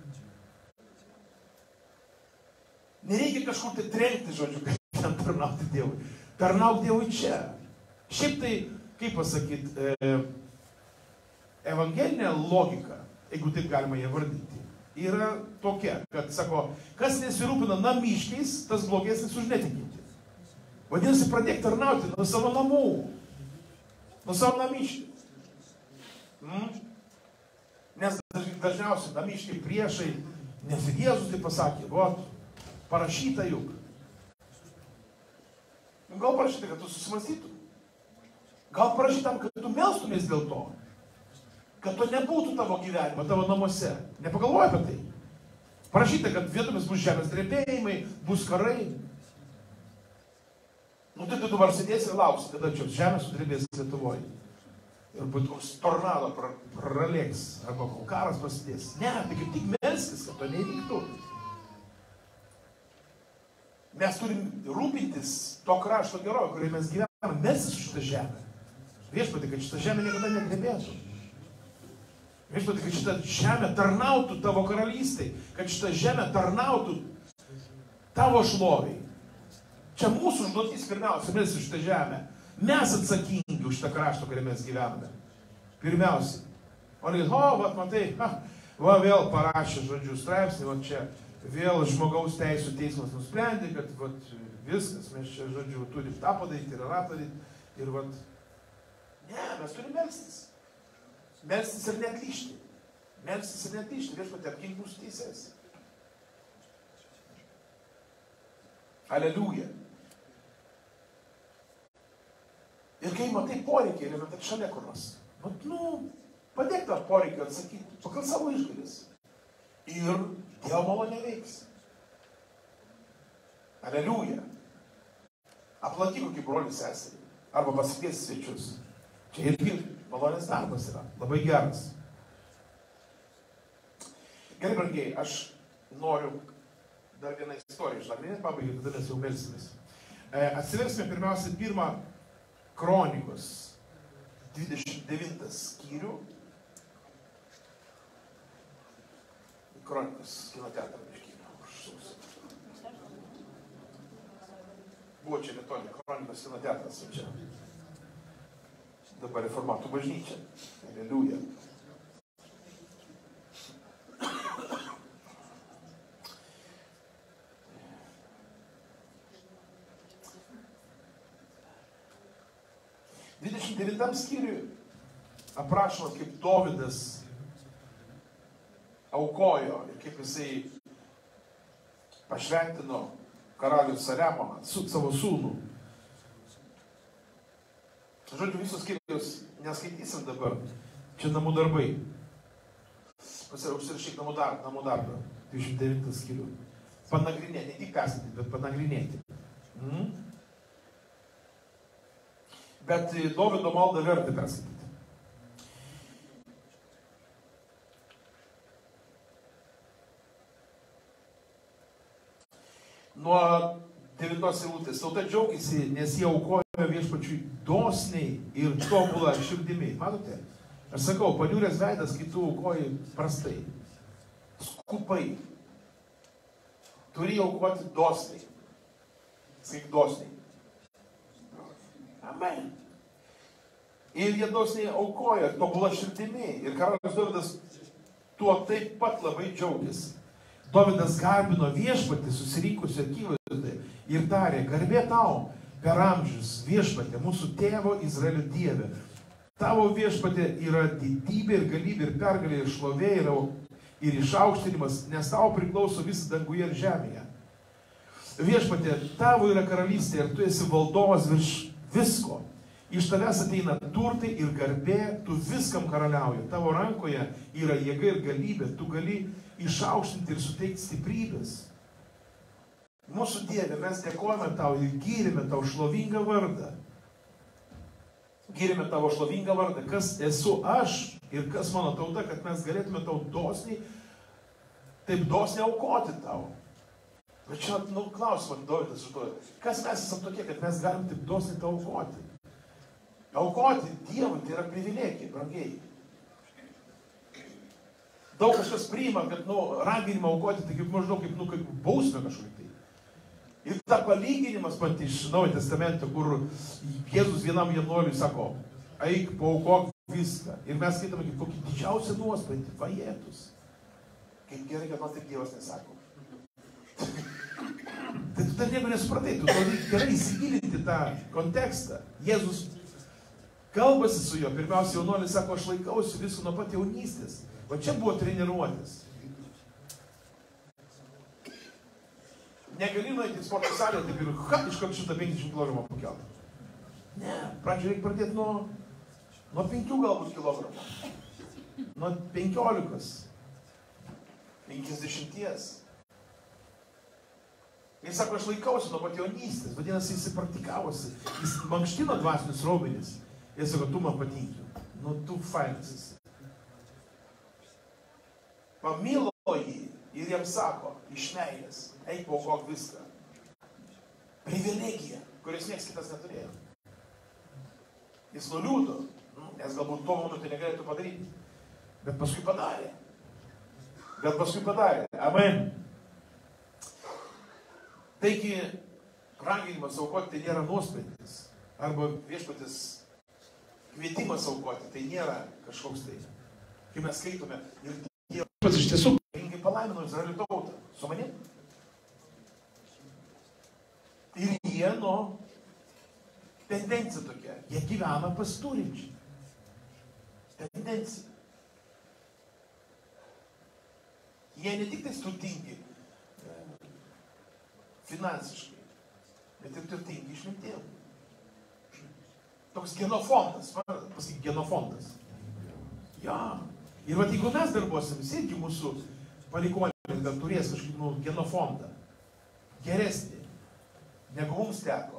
Nereikia kažkur tai trenkti, žodžiu, kad ten tarnauti Dievui. Tarnauk Dievui čia. Šiaip tai, kaip pasakyti, e, evangelinė logika, jeigu taip galima ją vardinti, yra tokia, kad, sako, kas nesirūpina namiškiais, tas blogesnis už netikinti. Vadinasi, pradėk tarnauti nuo savo namų, nuo savo namiškių. Mm? Nes dažniausiai namiškiai priešai, nes Jėzus tai pasakė, vot, parašyta juk. Gal parašyta, kad tu susimastytum. Gal parašytam, kad tu melstumės dėl to. Kad to nebūtų tavo gyvenimo, tavo namuose. Nepagalvoji apie tai. Parašyta, kad vietomis bus žemės drebėjimai, bus karai. Nu tai tu dabar sėdėsi ir lauksi, kada čia žemė sudrebės Lietuvoje. Ir būt koks tornado pralėks, arba karas prasidės. Ne, tai kaip tik melskis, kad to neįvyktų. Mes turim rūpintis to krašto gerovę, kurioje mes gyvename, melsis už šitą žemę. Viešpatie, kad šitą žemę niekada nedrebėtų. Viešpatie, kad šitą žemę tarnautų tavo karalystai, kad šitą žemę tarnautų tavo šloviai. Čia mūsų užduotis pirmiausia, melsis už šitą žemę. Mes atsakingi už šitą kraštą, kurioje mes gyvename. Pirmiausia. O ne, o, vat matai, ha, va vėl parašė, žodžiu, straipsnį, va čia. Vėl žmogaus teisų teismas nusprendė, kad vat, viskas, mes čia, žodžiu, turim tą padaryti ir tą padaryti. Ir vat, ne, mes turim melstis. Melstis ir neklyšti. Melstis ir neklyšti. Viešpatie, apgink mūsų teises. Aleliuja. Ir kai matai poreikį, ir matai šalia kur nors, vat, nu, padėk tą poreikį atsakyti, pakal savo išgalis. Ir Dievo malonė veiks. Aleliuja. Aplankyk kokį brolį seserį. Arba pasikvies svečius. Čia irgi malonės darbas yra. Labai geras. Gerai, brangiai, aš noriu dar vieną istoriją išnagrinėti, pabaigai, tada mes jau melsimės. E, atsiversime pirmiausia pirmą Kronikos dvidešimt devintą skyrių. Kronikos kino teatrą iškynę. Buvo čia netoli Kronikos kino teatras, o čia dabar reformatų bažnyčia. Aleliuja. dvidešimt devintam skyriui aprašoma, kaip Dovydas aukojo ir kaip jisai pašventino karalių Saliamoną, savo sūnų. Žodžiu, visos skyrius neskaitysim dabar. Čia namų darbai. Užsirašyk namų darbą, namų darbą. dvidešimt devintą skyrių. Panagrinėti, ne tik perskaityti, bet panagrinėti. Mm? Bet Dovydo maldą verta perskaityti. Nuo devintos eilutės. Tauta džiaugiasi, nes jie aukojo viešpačiui dosniai ir tobulą širdimi. Matote? Aš sakau, paniurės veidas, kai tu aukoji prastai. Skupai. Turi aukoti dosniai. Sakyk dosniai. Amen. Ir jie dosniai aukojo tobulą širdimi. Ir karalius Dovydas tuo taip pat labai džiaugiasi. Dovydas garbino viešpatį susirinkusią akivaizdoje ir tarė, garbė tau per amžius viešpatė, mūsų tėvo Izraelio Dieve. Tavo viešpatė yra didybė ir galybė ir pergalė ir šlovė yra ir išaukštinimas, nes tau priklauso visą danguje ir žemėje. Viešpatė, tavo yra karalystė ir tu esi valdovas virš visko. Iš tavęs ateina turtai ir garbė, tu viskam karaliauji. Tavo rankoje yra jėga ir galybė, tu gali išaukštinti ir suteikti stiprybės. Mūsų Dieve, mes dėkojame tau ir gyrime tau šlovingą vardą. Gyrime tavo šlovingą vardą, kas esu aš ir kas mano tauta, kad mes galėtume tau dosniai, taip dosniai aukoti tau. Bet čia, nu, klausimas, Dovydas užduoja. Kas mes esame tokie, kad mes galim taip dosniai tą aukoti? Aukoti Dievui tai yra privilegija, brangiai. Daug kažkas priima, kad, nu, raginimą aukoti, tai kaip maždaug kaip, nu, kaip bausmė kažkaip tai. Ir ta palyginimas pat iš Naujojo Testamento, kur Jėzus vienam jaunuoliui sako, eik, paaukok viską. Ir mes skaitome kaip kokį didžiausią nuosprendį, vajetus. Kaip gerai, kad man taip Dievas nesako. Tai tu dar nieko nesupratai, tu turi gerai įsigilinti tą kontekstą. Jėzus kalbasi su juo, pirmiausia, jaunuolis sako, aš laikausi visko nuo pat jaunystės. Va čia buvo treniruotis. Negali nueiti į sporto salę, taip ir ha, iškart šimtą penkiasdešimt kilogramų pakelti. Ne, pradžioj reikia pradėti nuo, nuo penkių galbūt kilogramų. Nuo penkiolikos. Penkiasdešimties. Jis sako, aš laikausi nuo pat jaunystės, vadinasi, jis praktikavosi, jis mankštino dvasinius raumenis. Jis sako, tu man patinki, nu tu fainas esi. Pamilo jį ir jam sako, iš meilės, eik paaukok viską. Privilegija, kurios nieks kitas neturėjo. Jis nuliūdo, nes galbūt tuo momentu tai negalėtų padaryti, bet paskui padarė. Bet paskui padarė. Amen. Taigi, raginimas aukoti tai nėra nuosprendis. Arba viešpatis kvietimas aukoti tai nėra kažkoks tai. Kai mes skaitome ir Dievas iš tiesų rinkai palaimino Izraelio tautą. Su manim? Ir jie, nu, tendencija tokia. Jie gyvena pasturinčiai. Tendencija. Jie ne tik tai turtingi finansiškai, bet ir turtingi išmintiem. Toks genofondas, pasakyk, genofondas. Ja. Ir vat jeigu mes darbuosim, irgi mūsų palikuonys dar turės kažkaip, nu, genofondą. Geresnį, negu mums teko.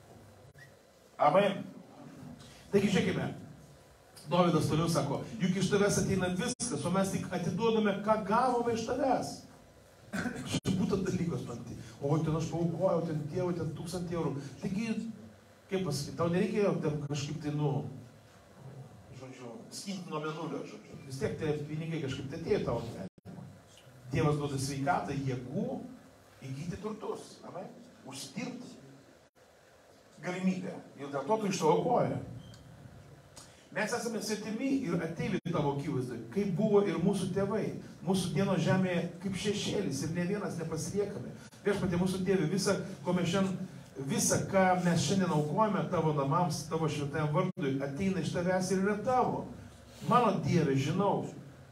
Amen. Taigi, žiūrėkime, Dovydas toliau sako, juk iš tavęs ateina viskas, o mes tik atiduodame, ką gavome iš tavęs. Štai būtent dalykas, man tai. O ten aš paaukojau, ten Dievui, ten tūkstantį eurų. Taigi, kaip pasakyti, tau nereikėjo ten kažkaip tai, nu, žodžiu, skinti nuo mėnulio, žodžiu. Vis tiek tie pinigai kažkaip tai atėjo tavo gyvenimą. Dievas duoda sveikatą, jėgų, įgyti turtus, amen, užsidirbti galimybę. Ir dėl to tu iš to aukoji. Mes esame svetimi ir ateiviai tavo akivaizdai, kaip buvo ir mūsų tėvai. Mūsų dienos žemėje kaip šešėlis ir ne vienas nepasiliekame. Viešpatie mūsų Dieve, visa, ko mes šiandien, visa, ką mes šiandien aukojame tavo namams, tavo šventajam vardui, ateina iš tavęs ir yra tavo. Mano Dieve, žinau,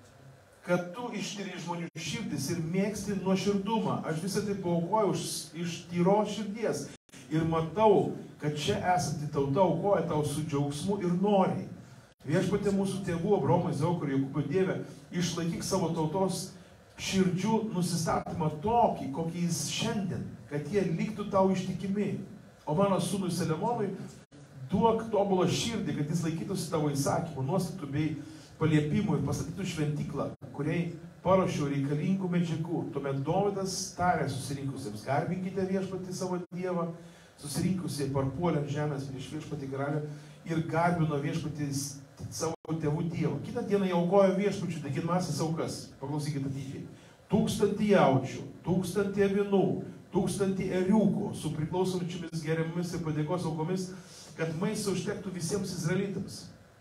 kad tu ištiri žmonių širdis ir mėgsti nuoširdumą. Aš visą tai paaukoju iš tyros širdies ir matau, kad čia esanti tauta aukoja tau su džiaugsmu ir noriai. Viešpatie mūsų tėvų, Abraomo, Izaoko ir Jokūbo Dieve, išlaikyk savo tautos širdžių nusistatymą tokį, kokį jis šiandien, kad jie liktų tau ištikimi. O mano sūnui Saliamonui duok tobulą širdį, kad jis laikytųsi tavo įsakymų, nuostatų bei paliepimų ir pastatytų šventyklą, kuriai paruošiau reikalingų medžiagų. Tuomet Dovydas tarė susirinkusiems, garbinkite viešpatį savo Dievą, susirinkusiai parpuolė ant žemės prieš viešpatį karalių ir garbino viešpatį savo tėvų Dievą. Kitą dieną jie aukojo viešpačių deginamąsias aukas. Paklausykite atidžiai. Tūkstantį jaučių, tūkstantį avinų, tūkstantį ėriukų su priklausomočiomis geriamomis ir padėkos aukomis, kad maisto užtektų visiems izraelitams.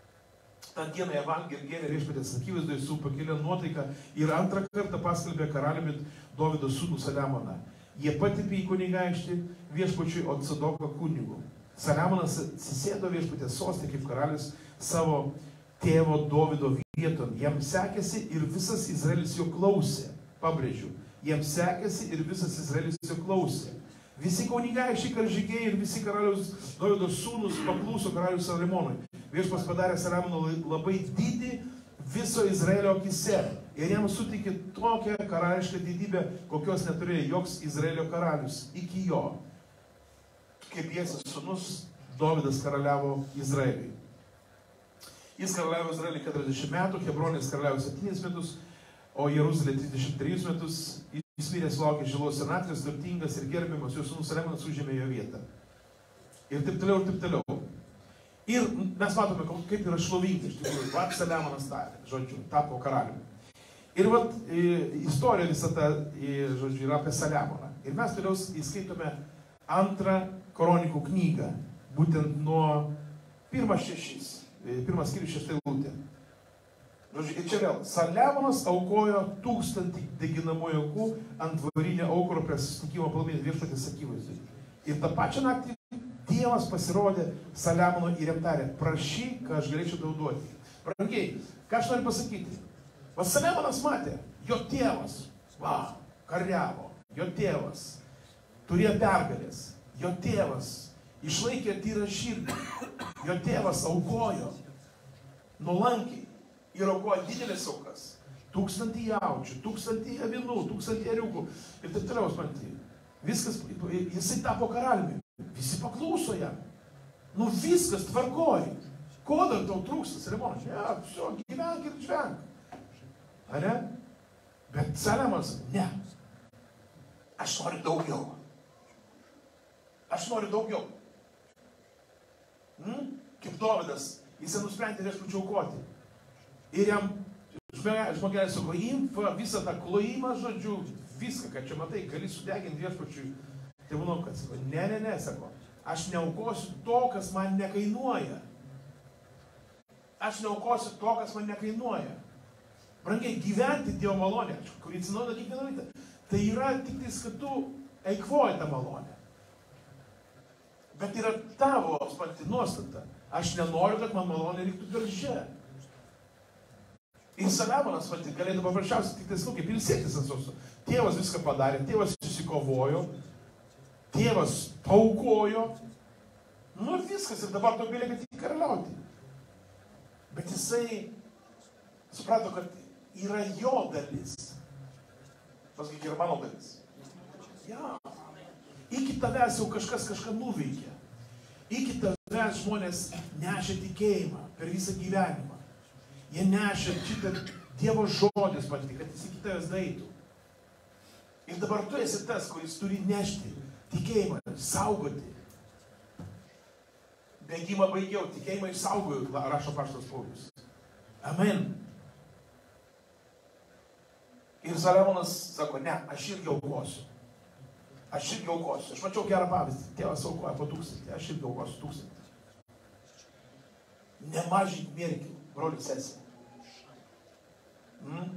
tą dieną jie valgė ir gėrė viešpatės akivaizdoje su pakelia nuotaika ir antrą kartą paskelbė karaliumi Dovydo sūnų Saliamoną. Jie patipė į kunigaikštį viešpačiui, o Cadoką kunigu. Saliamonas atsisėdo viešpatės sostė kaip karalius savo tėvo Dovydo vieton. Jam sekėsi ir visas Izraelis jo klausė. Pabrėžiu, jam sekėsi ir visas Izraelis jo klausė. Visi kunigaikščiai, karžygiai ir visi karalius Dovydo sūnus paklauso karalius Saliamonui. Viešpas padarė Saliamoną labai didį viso Izraelio akise ir jam suteikė tokią karališką didybę, kokios neturėjo joks Izraelio karalius iki jo. Kaip Jesės sūnus, Dovydas karaliavo Izraeliui. Jis karaliavo Izraeliui keturiasdešimt metų, Hebronis karaliavo septynis metus, o Jeruzalė trisdešimt trejus metus. Jis mirė sulaukė žilos senatvės, turtingas ir gerbiamas, jo sūnus Saliamonas užėmė jo vietą. Ir taip toliau, ir taip toliau. Ir mes matome, kaip yra šlovingi, iš tikrųjų, vat Saliamonas tarė, žodžiu, tapo karaliumi. Ir vat istorija visą tą, žodžiu, yra apie Saliamoną. Ir mes toliau įskaitome antrą kronikų knygą, būtent nuo pirmas šešis, pirmas skyrius šešta eilutė. Žodžiu, ir čia vėl, Saliamonas aukojo tūkstantį deginamųjų aukų ant varinio aukuro prie susitikimo palmės viešpaties akivaizdoj. Ir tą pačią naktį Dievas pasirodė Saliamono ir jam tarė, prašyk, ką aš galėčiau tau duoti. Brangiai, ką aš noriu pasakyti? Va Saliamonas matė, jo tėvas, va, kariavo, jo tėvas turėjo pergalės, jo tėvas išlaikė tyrą širdį, jo tėvas aukojo nuolankiai ir aukojo didelės aukas. Tūkstantį jaučių, tūkstantį avinų, tūkstantį eriukų ir taip toliau, supranti. Viskas, jisai tapo karaliumi. Visi paklauso jam. Nu viskas tvarkoja. Ko dar tau trūksta, Saliamonas? Ne, viso, gyvenk ir žvenk. Ar ne? Bet Saliamonas, ne. Aš noriu daugiau. Aš noriu daugiau. Hmm? Kaip Dovydas, jis nusprendė viešpačiui aukoti. Ir jam žmogelis sako, imk visą tą klojimą, žodžiu, viską, ką čia matai, gali sudeginti viešpačiui. Tai manau, kad sako, ne, ne, ne, sako, aš neaukosiu to, kas man nekainuoja. Aš neaukosiu to, kas man nekainuoja. Brangiai, gyventi Dievo malonę, kurį atsinaujina kiekvieną rytą, tai yra tik tais, kad tu eikvoji tą malonę. Bet yra tavo pati nuostata. Aš nenoriu, kad man malonė liktų darže. Ir Saliamonas galėtų paprasčiausiai tik tais, nu, kaip ilsėtis ant sosto. Tėvas viską padarė, tėvas susikovojo, tėvas paukojo. Nu viskas, ir dabar to belieka tik karaliauti. Bet jisai suprato, kad yra jo dalis. Pasakyk, yra mano dalis. Ja. Iki tavęs jau kažkas kažką nuveikė. Iki tavęs žmonės nešė tikėjimą per visą gyvenimą. Jie nešė šitą Dievo žodis patikti, kad jis iki tavęs daitų. Ir dabar tu esi tas, kuris turi nešti tikėjimą, saugoti. Bėgimą baigiau, tikėjimą išsaugojau, rašo apaštalas Paulius. Amen. Ir Saliamonas sako, ne, aš irgi aukosiu. Aš irgi aukosiu. Aš mačiau gerą pavyzdį. Tėvas aukoja po tūkstantį, aš irgi aukosiu tūkstantį. Nemažink mėrkių, brolių sesė. Hmm?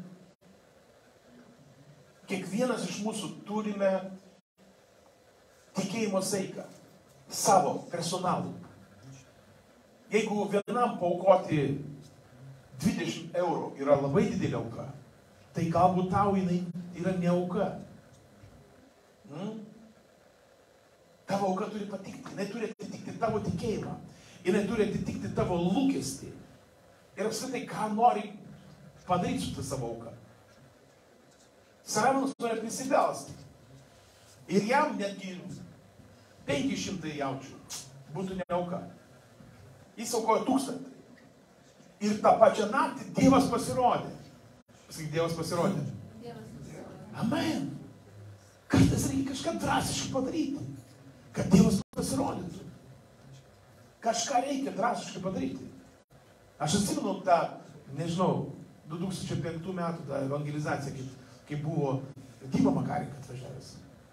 Kiekvienas iš mūsų turime tikėjimo saiką, savo, personalų. Jeigu vienam paaukoti dvidešimt eurų yra labai didelė auka, tai galbūt tau jinai yra ne auka. Hmm? Tavo auka turi patikti, jinai turi atitikti tavo tikėjimą, jinai turi atitikti tavo lūkestį. Ir apskritai, ką nori padaryti su tą savo auką. Saliamonas nori prisibelsti. Ir jam netgi penki šimtai jaučių būtų ne auka. Jis aukojo tūkstantį. Ir tą pačią naktį Dievas pasirodė. Pasakyk, Dievas pasirodė. Amen. Kartais reikia kažką drastiškai padaryti, kad Dievas pasirodytų. Kažką reikia drastiškai padaryti. Aš atsimenu tą, nežinau, du tūkstančiai penktų metų tą evangelizaciją, kaip, kaip buvo Dima Makarik atvažiavęs.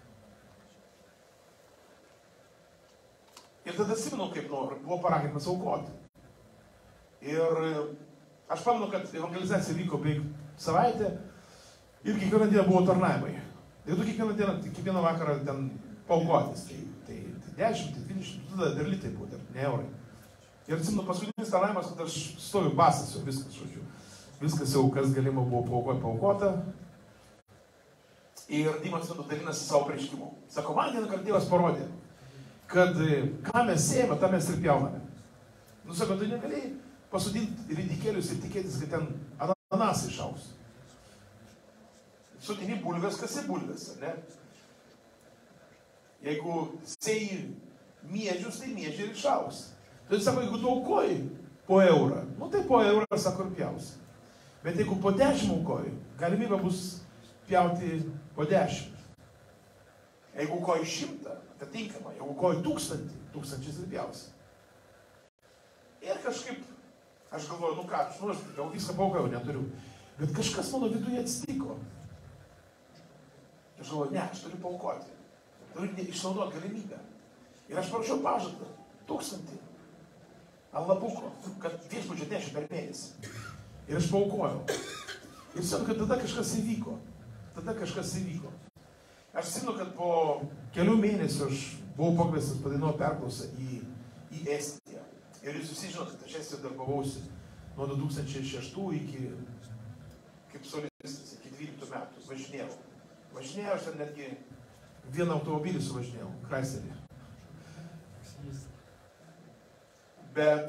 Ir tada atsimenu, kaip nu, buvo paraginimas aukoti. Ir aš pamenu, kad evangelizacija vyko beveik savaitę ir kiekvieną dieną buvo tarnavimai. Ir tu kiekvieną dieną, kiekvieną vakarą ten paukotis. Tai, tai, tai dešimt, tai dvidešimt, tada dar litai buvo, dar ne eurai. Ir atsimenu, paskutinis tarnavimas, kad aš stoviu basas jau viskas, žodžiu. Viskas jau, kas galima buvo paukoti, paukota. Ir Dimas vėdu dalinasi savo prieškimu. Sako, man vieną kartą Dievas parodė, kad ką mes sėjame, tą mes ir pjauname. Nu, sako, tu negalėjai pasodinti ridikėlius ir tikėtis, kad ten ananasai išaugs. Sodini bulves, kas ir bulves, ne? Jeigu sėjai miežius, tai miežiai ir išaugs. Tai sako, jeigu tu aukoji po eurą, nu tai po eurą, sako, ir pjausi. Bet jeigu po dešimt aukoji, galimybė bus pjauti po dešimt. Jeigu koji šimtą, atitinkamai, jeigu koji tūkstantį, tūkstančiais ir pjausi. Ir kažkaip, aš galvoju, nu ką, aš nu, jau viską paukau, neturiu. Bet kažkas mano viduje atsitiko. Aš galvoju, ne, aš turiu paukoti. Turiu išnaudoti galimybę. Ir aš parašiau pažadą, tūkstantį. Ant lapuko, kad viešbučio nešiu per mėnesį. Ir aš paukojau. Ir žinau, kad tada kažkas įvyko. Tada kažkas įvyko. Aš žinau, kad po kelių mėnesių aš buvau pakviestas padainuoti perklausą į, į Estiją. Ir jūs visi žinot, kad aš Estijoje darbavausi nuo du tūkstančiai šeštų iki, kaip solistas, iki dvyliktų metų. Važinėjau. Važinėjau, aš ten netgi vieną automobilį suvažinėjau, Chryslerį. Bet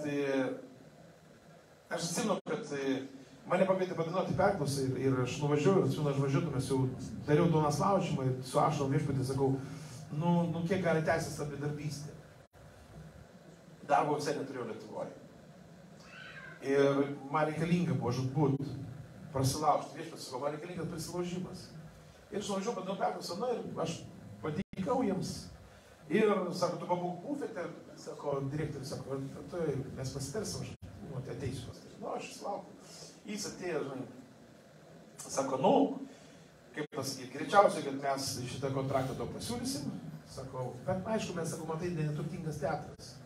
aš atsimenu, kad mane pakvietė padainuoti perklausą ir, ir aš nuvažiavau, atsimenu, aš važiuotumės, jau dariau Donas Laučimą ir su ašarom viešpatį sakau, nu, nu kiek gali tęsis ta bedarbystė. Darbo visai neturėjau Lietuvoje. Ir man reikalinga buvo žudbūt, prasilaužti viešpatį, sakau, man reikalingas prisilaužimas. Ir aš nuvažiavau padainuoti perklausą, na ir aš patikau jiems. Ir, sako, tu pabūk bufete, sako, direktorius, sako, tu, mes pasitarsim, aš nu, ateisiu pas tai. Nu, aš laukiu. Jis atėjo, žinai, sako, nu, kaip pasakyti, greičiausiai, kad mes šitą kontraktą to pasiūlysim, sako, bet aišku, mes, sako, matai, neturtingas teatras.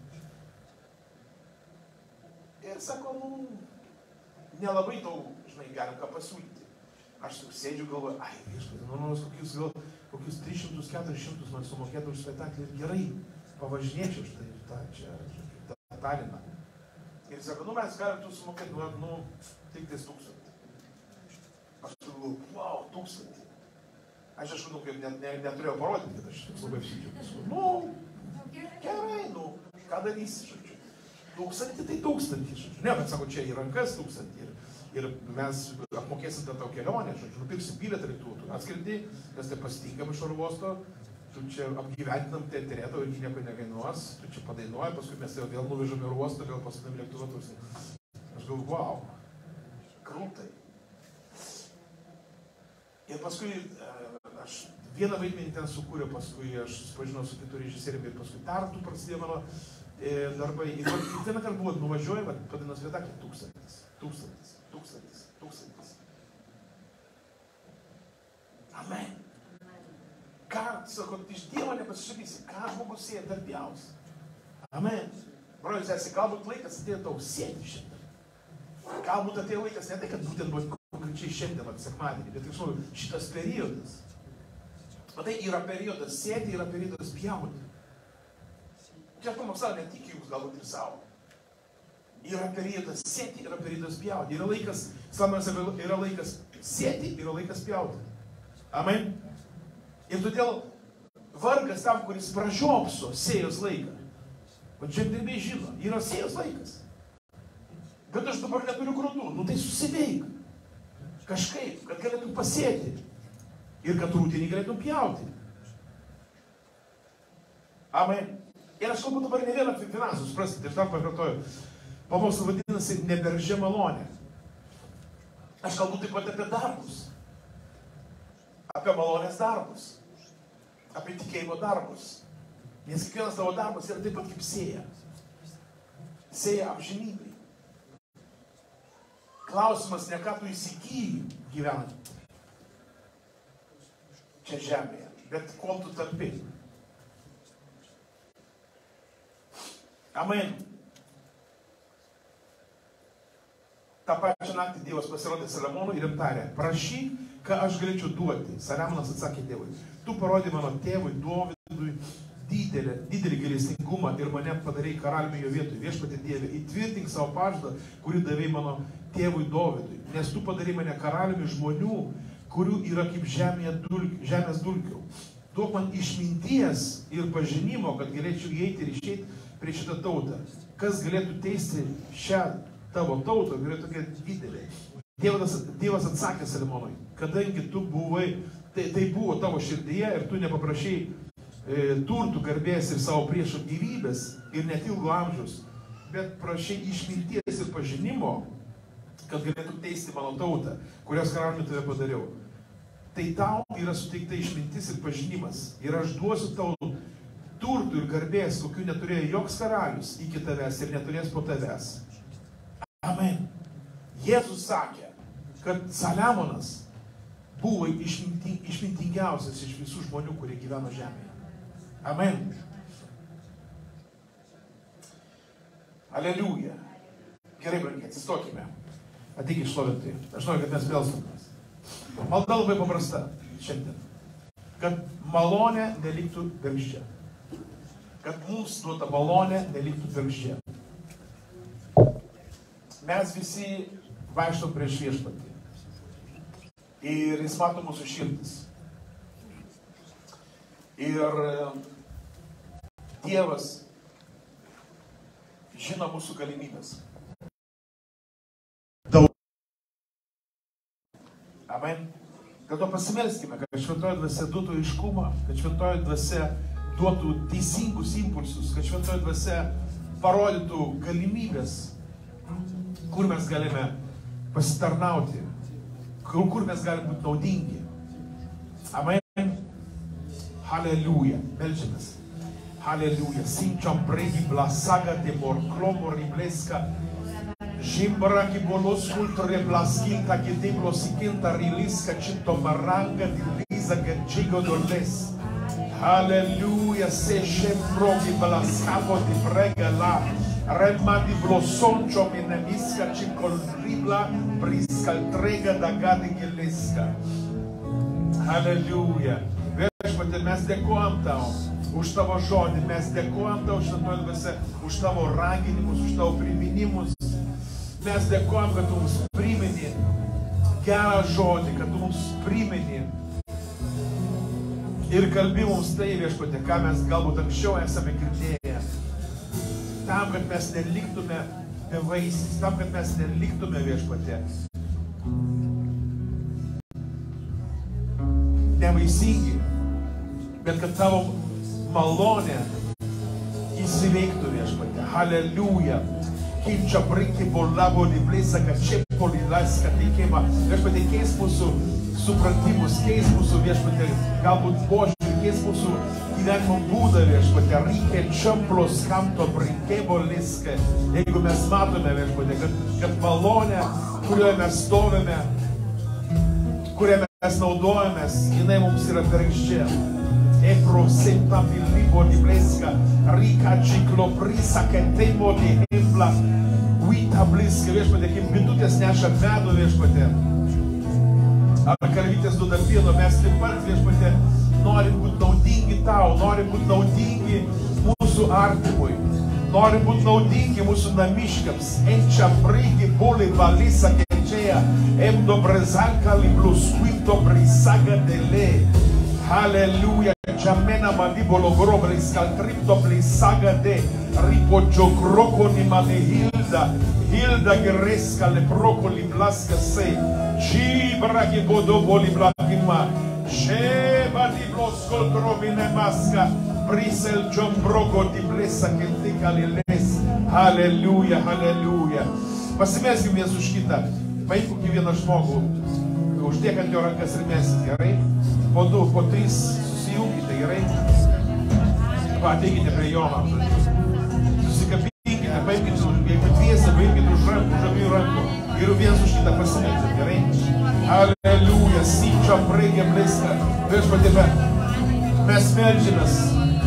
Ir sako, nu, nelabai daug, žinai, galim ką pasiūlyti. Aš sėdžiu galvoju, ai, viešpatie, nu, nors kokius gal, kokius tris šimtus keturis šimtus man sumokėtų už spektaklį ir gerai, pavažinėčiau štai ir tą čia, tą Taliną. Ir sako, nu, mes galim tu sumokėti, nu, nu, tik tais tūkstantį. Aš galvoju, wow, tūkstantį. Aš, aš, nu, kaip net, ne, neturėjau parodyti, kad aš toks labai apsidžiaugiu. Nu, gerai, nu, ką darysi, žodžiu. Tūkstantį, tai tūkstantį, žodžiu. Ne, bet sako, čia į rankas tūkstantį. Ir, ir mes apmokėsim tą tau kelionę, žodžiu, nupirksim bilietą lėktuvu, tu atskrendi, nes tai pasitinkam iš oro uosto, tu čia apgyvendinam teatre, tau irgi nieko nekainuos, tu čia padainuoji, paskui mes jau vėl nuvežam į oro uostą, vėl pasodam lėktuvą, aš galvoju, wow, krūtai. Ir paskui aš vieną vaidmenį ten sukūriau, paskui aš susipažinau su kitų režisieriumi ir paskui Tartu prasidėjo mano e, darbai. Ir vieną kartą buvo nuvažiuoju, padainos spektaklį tūkstantis, tūkstantis. Tūkstantis, tūkstantis. Amen. Ką, sako, iš Dievo nepasišaipysi, ką žmogus sėja darbjaus. Amen. Brolis, esi, galbūt laikas atėjo tau sėti šiandien. Galbūt atėjo laikas, ne tai, kad būtent buvo konkrečiai šiandien, ar sekmadienį, bet, žinau, šitas periodas. Matai, yra periodas sėti, yra periodas pjauti. Čia pamokslą ne tik jūs, galbūt ir savo. Yra periodas sėti, yra periodas pjauti. Yra laikas, slamas, yra laikas sėti, yra laikas pjauti. Amen. Ir todėl vargas tam, kuris pražiopso sėjos laiką. O žemdirbiai žino, yra sėjos laikas. Bet aš dabar neturiu grūdų. Nu tai susiveik. Kažkaip, kad galėtum pasėti. Ir kad rūtinį galėtum pjauti. Amen. Ir aš kalbu dabar ne vieną finansų, supraskite, aš tam pakartoju. Pamokslas vadinasi neberžė malonė. Aš kalbu taip pat apie darbus. Apie malonės darbus. Apie tikėjimo darbus. Nes kiekvienas tavo darbas yra taip pat kaip sėja. Sėja amžinybei. Klausimas ne ką tu įsigyji gyvenant čia žemėje, bet kuo tu tampi. Amen. Ta pačią naktį Dievas pasirodė Saliamonui ir jam tarė, prašyk, ką aš galėčiau duoti. Saliamonas atsakė Dievui, tu parodė mano tėvui Dovydui didelį, didelį gailestingumą ir mane padarei karaliumi jo vietoj. Viešpatie Dieve, įtvirtink savo pažadą, kurį davei mano tėvui Dovydui, nes tu padarei mane karaliumi žmonių, kurių yra kaip žemėje dulk, žemės dulkių. Duok man išminties ir pažinimo, kad galėčiau įeiti ir išeiti prie šitą tautą. Kas galėtų teisti šią tavo tautą, kurie tokia didelė. Dievas, Dievas atsakė Saliamonui, kadangi tu buvai, tai, tai buvo tavo širdyje ir tu nepaprašai e, turtų, garbės ir savo priešo gyvybės ir net ilgo amžiaus, bet prašai išminties ir pažinimo, kad galėtum teisti mano tautą, kurios karaliumi tave padariau. tai tau yra suteikta išmintis ir pažinimas. Ir aš duosiu tau turtų ir garbės, kokių neturėjo joks karalius iki tavęs ir neturės po tavęs. Amen. Jėzus sakė, kad Saliamonas buvo išminti, išmintingiausias iš visų žmonių, kurie gyveno žemėje. Amen. Aleliuja. Gerai, brangiai, atsistokime. Ateik išlovinti. Aš noriu, kad mes melstumės. Malda labai paprasta šiandien. Kad malonė neliktų bergždžia. Kad mums duota malonė neliktų bergždžia. Mes visi vaikštom prieš viešpatį. Ir jis mato mūsų širdis. Ir Dievas žino mūsų galimybės. Daug. Amen. Dėl to pasimelskime, kad šventoji dvasia duotų aiškumą, kad šventoji dvasia duotų teisingus impulsus, kad šventoji dvasia parodytų galimybės, kur mes galime pasitarnauti, kur, kur mes galime būti naudingi. Amen. Halleluja. Meldžiamės. Halleluja. Simčiam bregi blasaga de morklomo ribleska. Žimbra ki bolos kulture blaskinta ki de blosikinta riliska čito maranga di liza gerčigo doles. Halleluja. Se šembro ki blaskavo di brega la. Remma di blosončio minemiska čiko ribla briskal trega da gadi geleska. Halleluja. Viešpatie, mes dėkojam tau už tavo žodį, mes dėkojam tau šventoji dvasia, už tavo raginimus, už tavo priminimus. Mes dėkojam, kad tu mums primini gerą žodį, kad tu mums primini ir kalbi mums tai, viešpatie, ką mes galbūt anksčiau esame girdėję. Tam, kad mes neliktume bevaisiais, tam, kad mes neliktume, viešpatie, nevaisingi, bet kad tavo malonė įsiveiktų, viešpatie. Halleluja. Kimčia brinki bolavo liblėsa, kad čia polilaska teikėma. Viešpatie, keis mūsų supratimus, keis mūsų, viešpatie, galbūt požiūrį, keis mūsų gyvenimo būdą, viešpatie. Reikia čiamplos kamto brinkėmo liska. Jeigu mes matome, viešpatie, kad, kad malonė, kurioje mes stovime, kurioje mes naudojamės, jinai mums yra bergždžia. Ebro senta bilibo di bleska, rika ciklo brisa, che temo di hembla, uita bliska, viešpatė, kaip bitutės neša medų, viešpatė. Ar karvytės duoda pieno, mes taip pat, viešpatė, norim būti naudingi tau, norim būti naudingi mūsų artimui, norim būti naudingi mūsų namiškiams. Enčia brigi boli balisa, kečeja, em dobrezanka li blusquinto brisaga dele. Halleluja. Jamena mandibolo grobre scaltripto blisaga de ripoggio croco ni mane hilda hilda geresca le procoli blaska se cibra che bodo boli blakima sheba di blosco trovine masca brisel jombrogo di blessa che tika les. Halleluja, halleluja. Pasimeskim viens už kitą. Paimk kokį vieną žmogų, užtiekant jo rankas ir mesit, gerai? Po du, po trys susijungkite, gerai? Va, ateikite prie Jono. Susikapinkite, paimkite, jeigu dviese, paimkite už rankų, už abiejų rankų. Ir viens už kitą pasimelskite, gerai? Halleluja, simčia brėgė blėska. Viešpatie, mes meldžiamės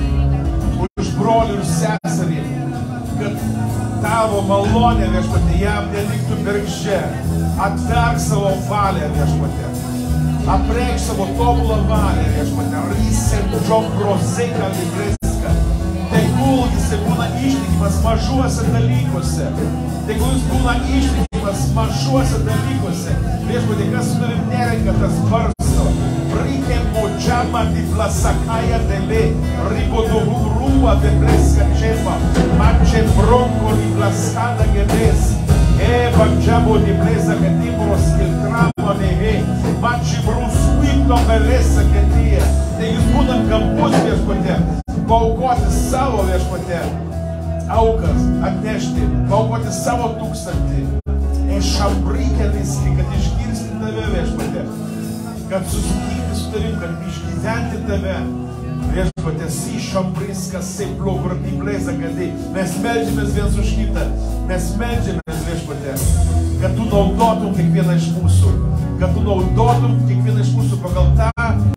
už brolių ir seserį, kad tavo malonė, viešpatie, jam neliktų bergždžia. Atverk savo valią, viešpatie. Apreikš savo tobulą valią, viešpatie. Rysent džombro zeika libreska. Tegul jis būna ištikimas mažuose dalykuose. Tegul jis būna ištikimas mažuose dalykuose. Viešpatie, kas su tavim nerenka, tas barsto. Rike močama di plasakaja dele. Ribodovu rua de bleska čema. Mače bronko li plaskada gedes. Eva džabo di bleza che timbros che trama nehe. Mači brusquito belesa che tie. Tai jūs būtent gambus, viešpatie, paaukoti savo, viešpatie, aukas, atnešti, paaukoti savo tūkstantį. Ešabrikelis, kad išgirsti tave, viešpatie. kad susitikti su tavim, kad išgyventi tave. Viešpatie, si šambriskas, seplo, vratibleza, gadai. Mes meldžiamės viens už kitą. Mes meldžiamės, viešpatie, kad tu naudotum kiekvieną iš mūsų. Kad tu naudotum kiekvieną iš mūsų pagal tą